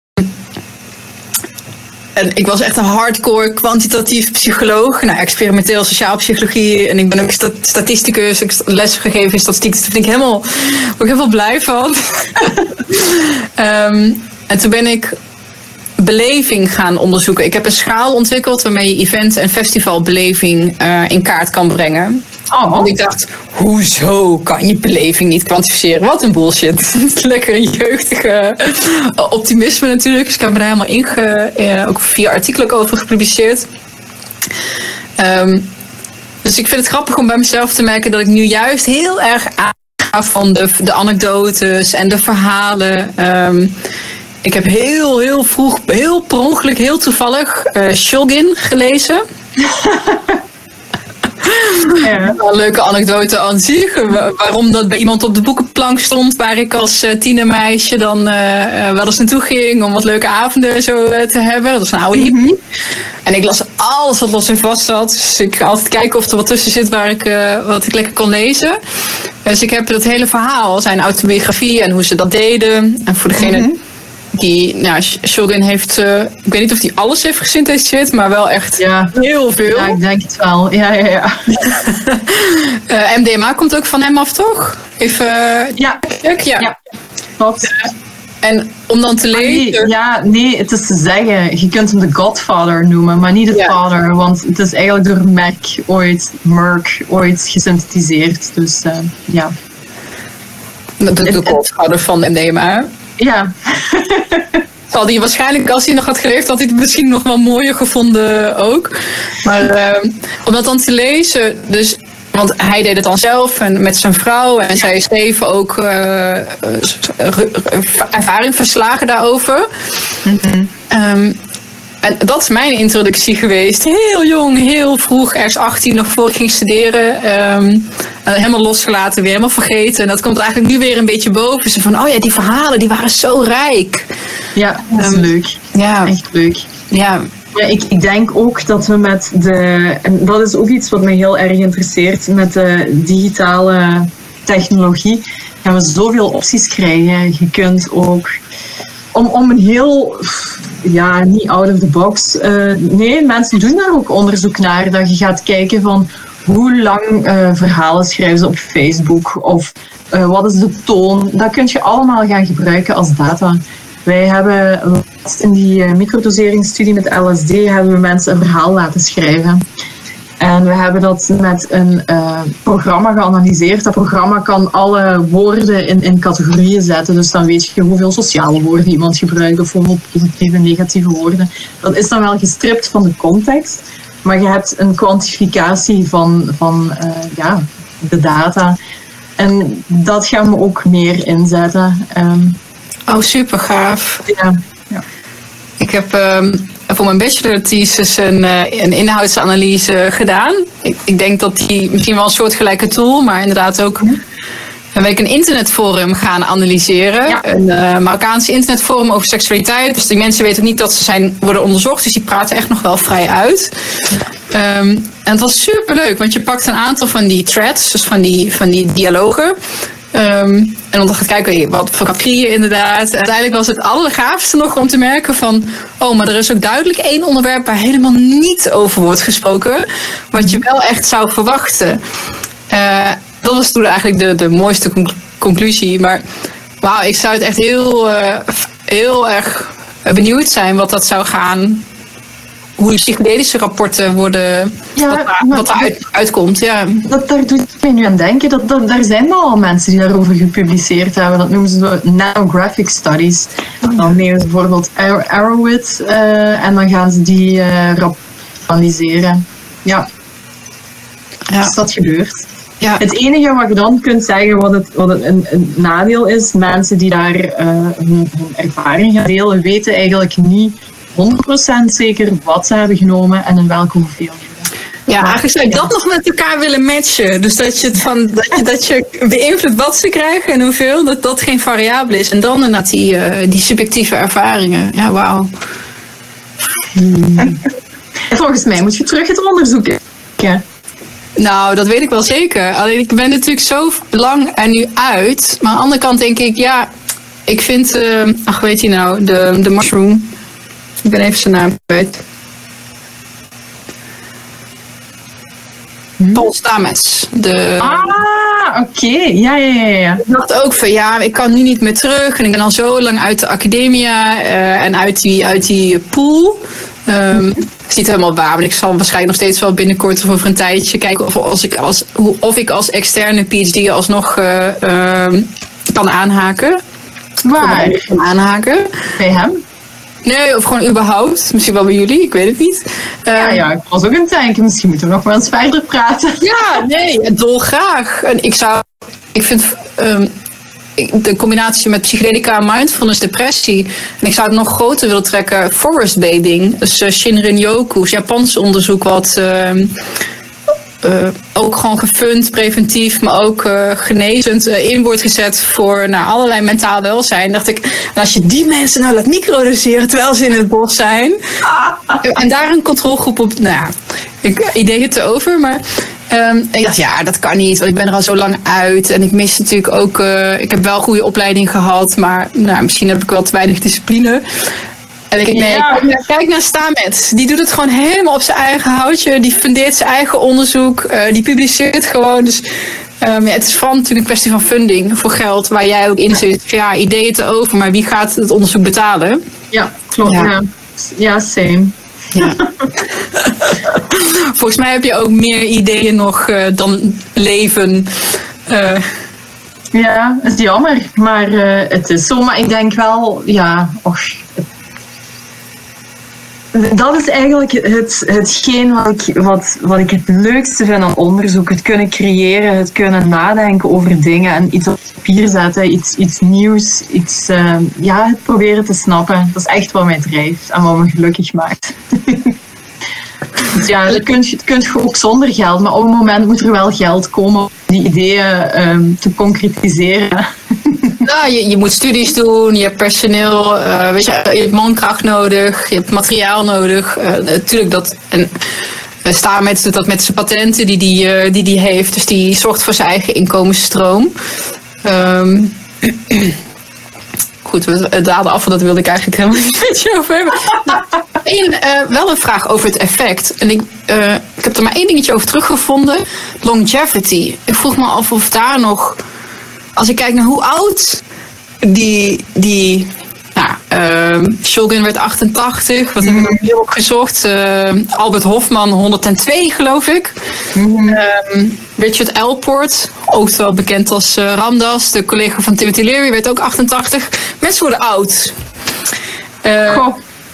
En ik was echt een hardcore kwantitatief psycholoog. Nou, experimenteel sociaal psychologie. En ik ben ook stat- statisticus. Ik heb les gegeven in statistiek. Dus daar vind ik helemaal, word ik heel blij van. um, en toen ben ik beleving gaan onderzoeken. Ik heb een schaal ontwikkeld waarmee je event- en festivalbeleving uh, in kaart kan brengen. Oh. Want ik dacht, hoezo kan je beleving niet kwantificeren? Wat een bullshit. Lekker een jeugdige optimisme natuurlijk. Dus ik heb me daar helemaal in ge, uh, ook vier artikelen over gepubliceerd. Um, dus ik vind het grappig om bij mezelf te merken dat ik nu juist heel erg aanga van de, de anekdotes en de verhalen. Um, ik heb heel, heel vroeg, heel per ongeluk, heel toevallig uh, Shulgin gelezen. Ja. Een leuke anekdote aan zich. Waarom dat bij iemand op de boekenplank stond waar ik als uh, tienermeisje dan uh, wel eens naartoe ging om wat leuke avonden zo uh, te hebben. Dat was een oude hippie. Mm-hmm. En ik las alles wat los en vast zat. Dus ik ga altijd kijken of er wat tussen zit waar ik, uh, wat ik lekker kon lezen. Dus ik heb dat hele verhaal, zijn autobiografie en hoe ze dat deden. En voor degene... Mm-hmm. die, nou, Shogun heeft, uh, ik weet niet of hij alles heeft gesynthetiseerd, maar wel echt ja. heel veel. Ja, ik denk het wel. Ja, ja, ja. uh, M D M A komt ook van hem af, toch? Even, uh, ja. Check, ja. ja. Klopt. Uh, en om dan te lezen... Nee, ja, nee, het is te zeggen. Je kunt hem de Godfather noemen, maar niet de ja. Father. Want het is eigenlijk door Merck ooit, Merck ooit gesynthetiseerd. Dus uh, ja. De, de, de Godfather van M D M A. Ja. Zal hij waarschijnlijk, als hij nog had geleefd, had hij het misschien nog wel mooier gevonden ook. Maar uh, om dat dan te lezen, dus... Want hij deed het dan zelf en met zijn vrouw. En zij schreven ook uh, ervaringsverslagen daarover. Mm-hmm. Um, en dat is mijn introductie geweest. Heel jong, heel vroeg, ergens achttien, nog voor ik ging studeren. Um, helemaal losgelaten, weer helemaal vergeten. En dat komt eigenlijk nu weer een beetje boven. Ze van, oh ja, die verhalen, die waren zo rijk. Ja, dat is um, leuk. Ja. Echt leuk. Ja. Ja, ik, ik denk ook dat we met de, en dat is ook iets wat mij heel erg interesseert, met de digitale technologie gaan we zoveel opties krijgen. Je kunt ook, om, om een heel, ja, niet out of the box, uh, nee, mensen doen daar ook onderzoek naar, dat je gaat kijken van hoe lang uh, verhalen schrijven ze op Facebook, of uh, wat is de toon, dat kun je allemaal gaan gebruiken als data. Wij hebben in die uh, microdoseringsstudie met L S D hebben we mensen een verhaal laten schrijven. En we hebben dat met een uh, programma geanalyseerd. Dat programma kan alle woorden in, in categorieën zetten. Dus dan weet je hoeveel sociale woorden iemand gebruikt of hoeveel positieve en negatieve woorden. Dat is dan wel gestript van de context. Maar je hebt een kwantificatie van, van uh, ja, de data. En dat gaan we ook meer inzetten. Um, Oh, super gaaf. Ja. Ja. Ik heb um, voor mijn bachelor thesis een, uh, een inhoudsanalyse gedaan. Ik, ik denk dat die misschien wel een soortgelijke tool, maar inderdaad ook... Ja. Dan ben ik een internetforum gaan analyseren. Ja. Een uh, Marokkaanse internetforum over seksualiteit. Dus die mensen weten ook niet dat ze zijn, worden onderzocht. Dus die praten echt nog wel vrij uit. Ja. Um, en het was superleuk, want je pakt een aantal van die threads, dus van die, van die dialogen. Um, en dan gaat kijken, wat voor categorieën inderdaad. En uiteindelijk was het allergaafste nog om te merken van... oh, maar er is ook duidelijk één onderwerp waar helemaal niet over wordt gesproken. Wat je wel echt zou verwachten. Uh, dat was toen eigenlijk de, de mooiste conc- conclusie. Maar wauw, ik zou het echt heel, uh, heel erg benieuwd zijn wat dat zou gaan... hoe de psychedelische rapporten worden, ja, wat, daar, wat daaruit uitkomt. Ja. Dat, daar doet mij nu aan denken. Dat, dat, daar zijn wel al mensen die daarover gepubliceerd hebben. Dat noemen ze de nanographic studies. Dan nemen ze bijvoorbeeld Arrowhead uh, en dan gaan ze die uh, rap analyseren. Ja. ja. Dus dat gebeurt. Ja. Het enige wat je dan kunt zeggen, wat het, wat het een, een nadeel is, mensen die daar uh, hun, hun ervaring gaan delen, weten eigenlijk niet honderd procent zeker wat ze hebben genomen en in welke hoeveelheden. Ja, eigenlijk zou ik dat nog met elkaar willen matchen. Dus dat je, het van, dat je, dat je beïnvloedt wat ze krijgen en hoeveel, dat dat geen variabele is. En dan inderdaad die, uh, die subjectieve ervaringen. Ja, wauw. Hmm. Volgens mij moet je terug het onderzoeken. Ja. Nou, dat weet ik wel zeker. Alleen ik ben natuurlijk zo lang er nu uit. Maar aan de andere kant denk ik, ja, ik vind, uh, ach weet je nou, de, de mushroom. Ik ben even zijn naam kwijt. Hm? Paul Stamets. De... Ah, oké. Okay. Ja, ja, ja, ja. Ik dacht ook van, ja, ik kan nu niet meer terug. En ik ben al zo lang uit de academia uh, en uit die, uit die pool. Um, ik zie het helemaal waar, maar ik zal waarschijnlijk nog steeds wel binnenkort of over een tijdje kijken of, als ik, als, of ik als externe P H D alsnog uh, uh, kan aanhaken. Waar? Kan aanhaken. Bij hem? Nee, of gewoon überhaupt. Misschien wel bij jullie, ik weet het niet. Uh, ja, ja, ik was ook aan het denken. Misschien moeten we nog wel eens verder praten. Ja, nee, dolgraag. En ik zou, ik vind um, de combinatie met psychedelica en mindfulness, depressie. En ik zou het nog groter willen trekken, forest bathing. Dus uh, Shinrin-yoku, Japans onderzoek wat... Uh, Uh, ook gewoon gefund, preventief, maar ook uh, genezend uh, in wordt gezet voor nou, allerlei mentaal welzijn. Dacht ik, en als je die mensen nou laat microdoseren terwijl ze in het bos zijn. En daar een controlegroep op, nou ja, ik idee het erover, maar Um, ik dacht, ja, dat kan niet, want ik ben er al zo lang uit. En ik mis natuurlijk ook... Uh, ik heb wel een goede opleiding gehad, maar nou, misschien heb ik wel te weinig discipline. En ik nee, ja. kijk, kijk naar Stamets. Die doet het gewoon helemaal op zijn eigen houtje. Die fundeert zijn eigen onderzoek. Uh, die publiceert gewoon. Dus um, ja, het is vooral natuurlijk een kwestie van funding voor geld. Waar jij ook in zit. Ja, ideeën te over, maar wie gaat het onderzoek betalen? Ja, klopt. Ja, ja. ja same. Ja. Volgens mij heb je ook meer ideeën nog uh, dan leven. Uh. Ja, het is jammer. Maar uh, het is zo. Maar ik denk wel, ja... Och, dat is eigenlijk het, hetgeen wat ik, wat, wat ik het leukste vind aan onderzoek. Het kunnen creëren, het kunnen nadenken over dingen en iets op papier zetten, iets, iets nieuws, iets, uh, ja, het proberen te snappen. Dat is echt wat mij drijft en wat me gelukkig maakt. Dus ja, dat kun je, dat kun je ook zonder geld, maar op een moment moet er wel geld komen om die ideeën um, te concretiseren. Ja, je, je moet studies doen, je hebt personeel, uh, weet je, je hebt mankracht nodig, je hebt materiaal nodig. Uh, natuurlijk dat, en uh, Stamets doet dat met zijn patenten die die, uh, die die heeft, dus die zorgt voor zijn eigen inkomensstroom. Um, Goed, we daalden af, want dat wilde ik eigenlijk helemaal niet met je over hebben. Nou, één, uh, wel een vraag over het effect. En ik, uh, ik heb er maar één dingetje over teruggevonden. Longevity. Ik vroeg me af of daar nog... Als ik kijk naar hoe oud die... die nou, uh, Shulgin werd achtentachtig. Wat mm. heb ik nog heel opgezocht? Uh, Albert Hofman honderdtwee, geloof ik. Mm. Um, Richard Elport, ook wel bekend als uh, Ramdas. De collega van Timothy Leary werd ook achtentachtig. Mensen worden oud. Uh, Goh.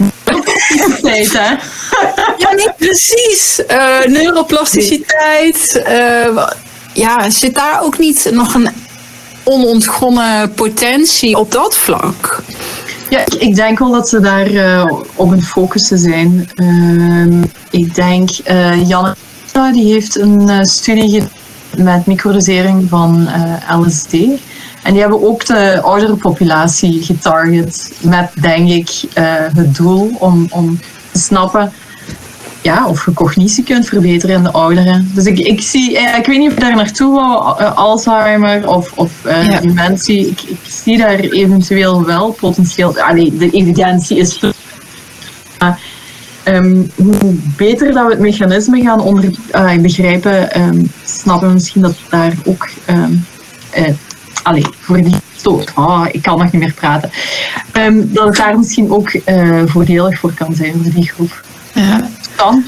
Tijd, hè? Ja, niet precies. Uh, neuroplasticiteit. Uh, ja, zit daar ook niet nog een onontgonnen potentie op dat vlak? Ja, ik denk wel dat ze daar uh, op een focussen zijn. Uh, ik denk, uh, Janne, die heeft een uh, studie gedaan met microdosering van uh, L S D. En die hebben ook de oudere populatie getarget met, denk ik, uh, het doel om, om te snappen ja, of je cognitie kunt verbeteren in de ouderen. Dus ik, ik zie, ik weet niet of je daar naartoe wou, uh, Alzheimer of, of uh, ja. dementie. Ik, ik zie daar eventueel wel potentieel. Allee, de evidentie is. Uh, um, hoe beter dat we het mechanisme gaan onder, uh, begrijpen, um, snappen we misschien dat daar ook. Um, uh, allee, voor die stoot. Oh, ik kan nog niet meer praten. Um, dat het daar misschien ook uh, voordelig voor kan zijn voor die groep. Ja. Kan.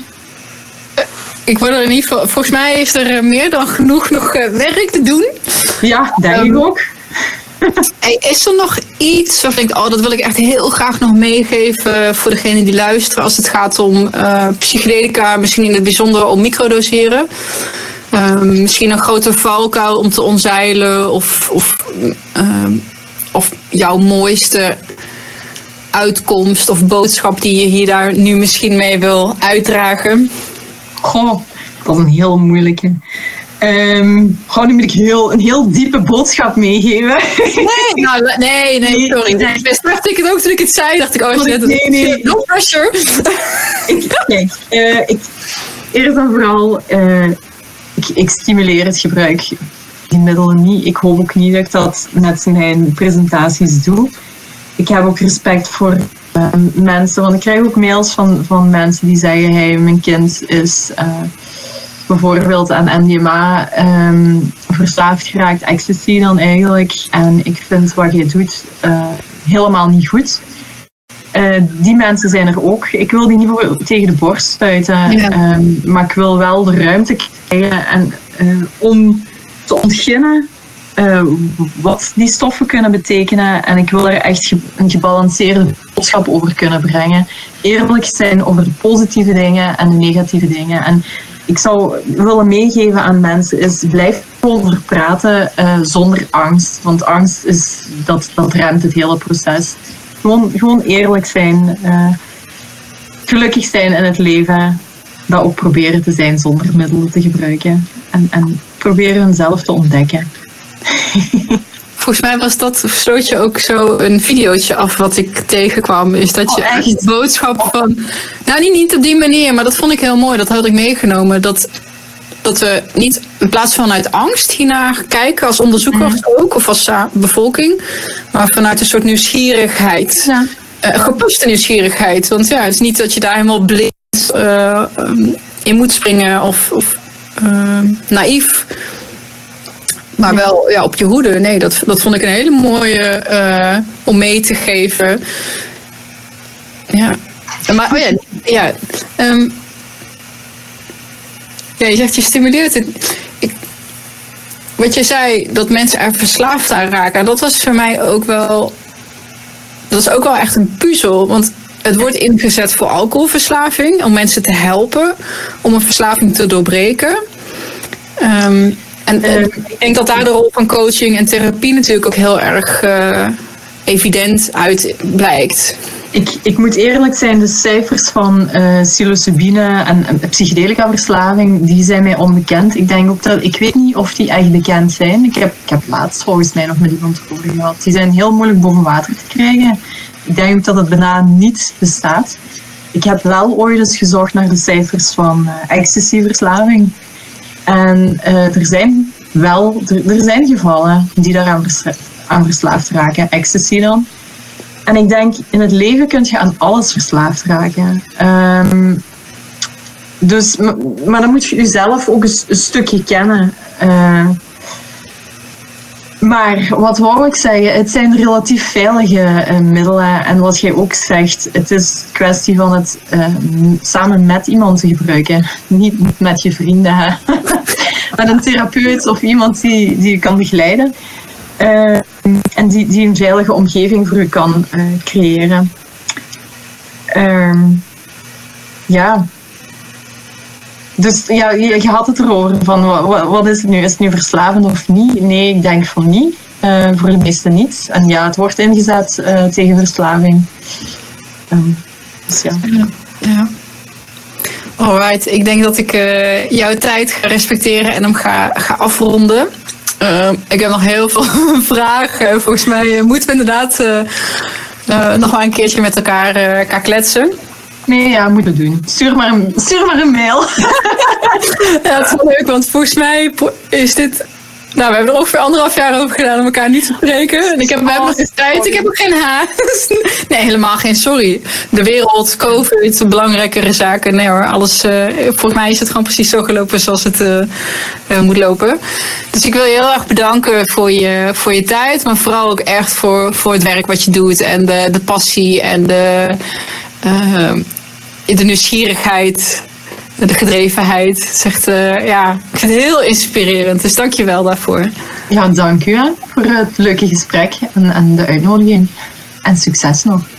Ik word er in ieder geval, volgens mij is er meer dan genoeg nog uh, werk te doen. Ja, denk um, ik ook. Hey, is er nog iets waarvan ik denk, oh, dat wil ik echt heel graag nog meegeven voor degene die luisteren als het gaat om uh, psychedelica, misschien in het bijzonder om microdoseren? Uh, misschien een grote valkuil om te omzeilen of, of, uh, of jouw mooiste uitkomst of boodschap die je hier daar nu misschien mee wil uitdragen? Goh, dat is een heel moeilijke. Um, goh, nu moet ik heel, een heel diepe boodschap meegeven. Nee, nou, nee, nee, sorry. Nee, best dacht ik het ook toen ik het zei. Dacht ik, oh, nee, nee, nee. No pressure. ik, kijk, uh, ik, eerst en vooral, uh, ik, ik stimuleer het gebruik die middelen niet. Ik hoop ook niet dat ik dat met mijn presentaties doe. Ik heb ook respect voor uh, mensen, want ik krijg ook mails van, van mensen die zeggen, hey, mijn kind is uh, bijvoorbeeld aan M D M A um, verslaafd geraakt, ecstasy dan eigenlijk. En ik vind wat je doet uh, helemaal niet goed. Uh, die mensen zijn er ook. Ik wil die niet voor, tegen de borst stuiten, ja. um, maar ik wil wel de ruimte krijgen en, uh, om te ontginnen Uh, wat die stoffen kunnen betekenen. En ik wil er echt ge- een gebalanceerde boodschap over kunnen brengen. Eerlijk zijn over de positieve dingen en de negatieve dingen. En ik zou willen meegeven aan mensen is, blijf over praten uh, zonder angst. Want angst is, dat, dat remt het hele proces. Gewoon, gewoon eerlijk zijn. Uh, gelukkig zijn in het leven. Dat ook proberen te zijn zonder middelen te gebruiken. En, en proberen hunzelf te ontdekken. Volgens mij was dat, sloot je ook zo een videootje af wat ik tegenkwam. Is dat je oh, echt de boodschap van... Nou, niet, niet op die manier, maar dat vond ik heel mooi. Dat had ik meegenomen. Dat Dat we niet in plaats van vanuit angst hiernaar kijken, als onderzoekers mm. ook, of als uh, bevolking, maar vanuit een soort nieuwsgierigheid. Ja. Uh, gepaste nieuwsgierigheid. Want ja, het is niet dat je daar helemaal blind uh, um, in moet springen of, of uh, naïef. Maar wel ja, op je hoede. Nee, dat, dat vond ik een hele mooie uh, om mee te geven. Ja. Maar oh ja, ja, um, ja, je zegt je stimuleert het. Ik, wat je zei, dat mensen er verslaafd aan raken. Dat was voor mij ook wel... Dat is ook wel echt een puzzel. Want het wordt ingezet voor alcoholverslaving. Om mensen te helpen. Om een verslaving te doorbreken. Um, en, en ik denk dat daar de rol van coaching en therapie natuurlijk ook heel erg uh, evident uit blijkt. Ik, ik moet eerlijk zijn, de cijfers van uh, psilocybine en, en psychedelica verslaving, die zijn mij onbekend. Ik denk ook dat, ik weet niet of die echt bekend zijn. Ik heb, ik heb laatst volgens mij nog met iemand over gehad. Die zijn heel moeilijk boven water te krijgen. Ik denk ook dat het bijna niet bestaat. Ik heb wel ooit eens gezocht naar de cijfers van uh, ecstasy-verslaving. En uh, er zijn wel, er, er zijn gevallen die daaraan versla- aan verslaafd raken. Ecstasy dan. En ik denk, in het leven kun je aan alles verslaafd raken. Um, dus, maar dan moet je jezelf ook een, een stukje kennen. Uh, maar wat wou ik zeggen? Het zijn relatief veilige uh, middelen. En wat jij ook zegt, het is een kwestie van het uh, samen met iemand te gebruiken. Niet met je vrienden. Hè? Met een therapeut of iemand die, die je kan begeleiden. Uh, en die, die een veilige omgeving voor u kan uh, creëren. Uh, ja. Dus ja, je, je had het erover van wat, wat is het nu? Is het nu verslavend of niet? Nee, ik denk van niet. Uh, voor de meesten niet. En ja, het wordt ingezet uh, tegen verslaving. Um, dus ja. ja, ja. Alright, ik denk dat ik uh, jouw tijd ga respecteren en hem ga, ga afronden. Uh, ik heb nog heel veel vragen. Volgens mij moeten we inderdaad uh, uh, nog maar een keertje met elkaar, uh, elkaar kletsen. Nee, ja, moeten we doen. Stuur maar een, stuur maar een mail. Ja, het is wel leuk, want volgens mij is dit... Nou, we hebben er ongeveer anderhalf jaar over gedaan om elkaar niet te spreken. En ik heb, we hebben nog tijd, ik heb ook geen haast. Nee, helemaal geen sorry. De wereld, COVID, belangrijkere zaken. Nee hoor, alles... Uh, volgens mij is het gewoon precies zo gelopen zoals het uh, uh, moet lopen. Dus ik wil je heel erg bedanken voor je, voor je tijd. Maar vooral ook echt voor, voor het werk wat je doet. En de, de passie en de, uh, de nieuwsgierigheid... De gedrevenheid. Het is echt, uh, ja, ik vind het heel inspirerend. Dus dank je wel daarvoor. Ja, dank u hè, voor het leuke gesprek en, en de uitnodiging. En succes nog.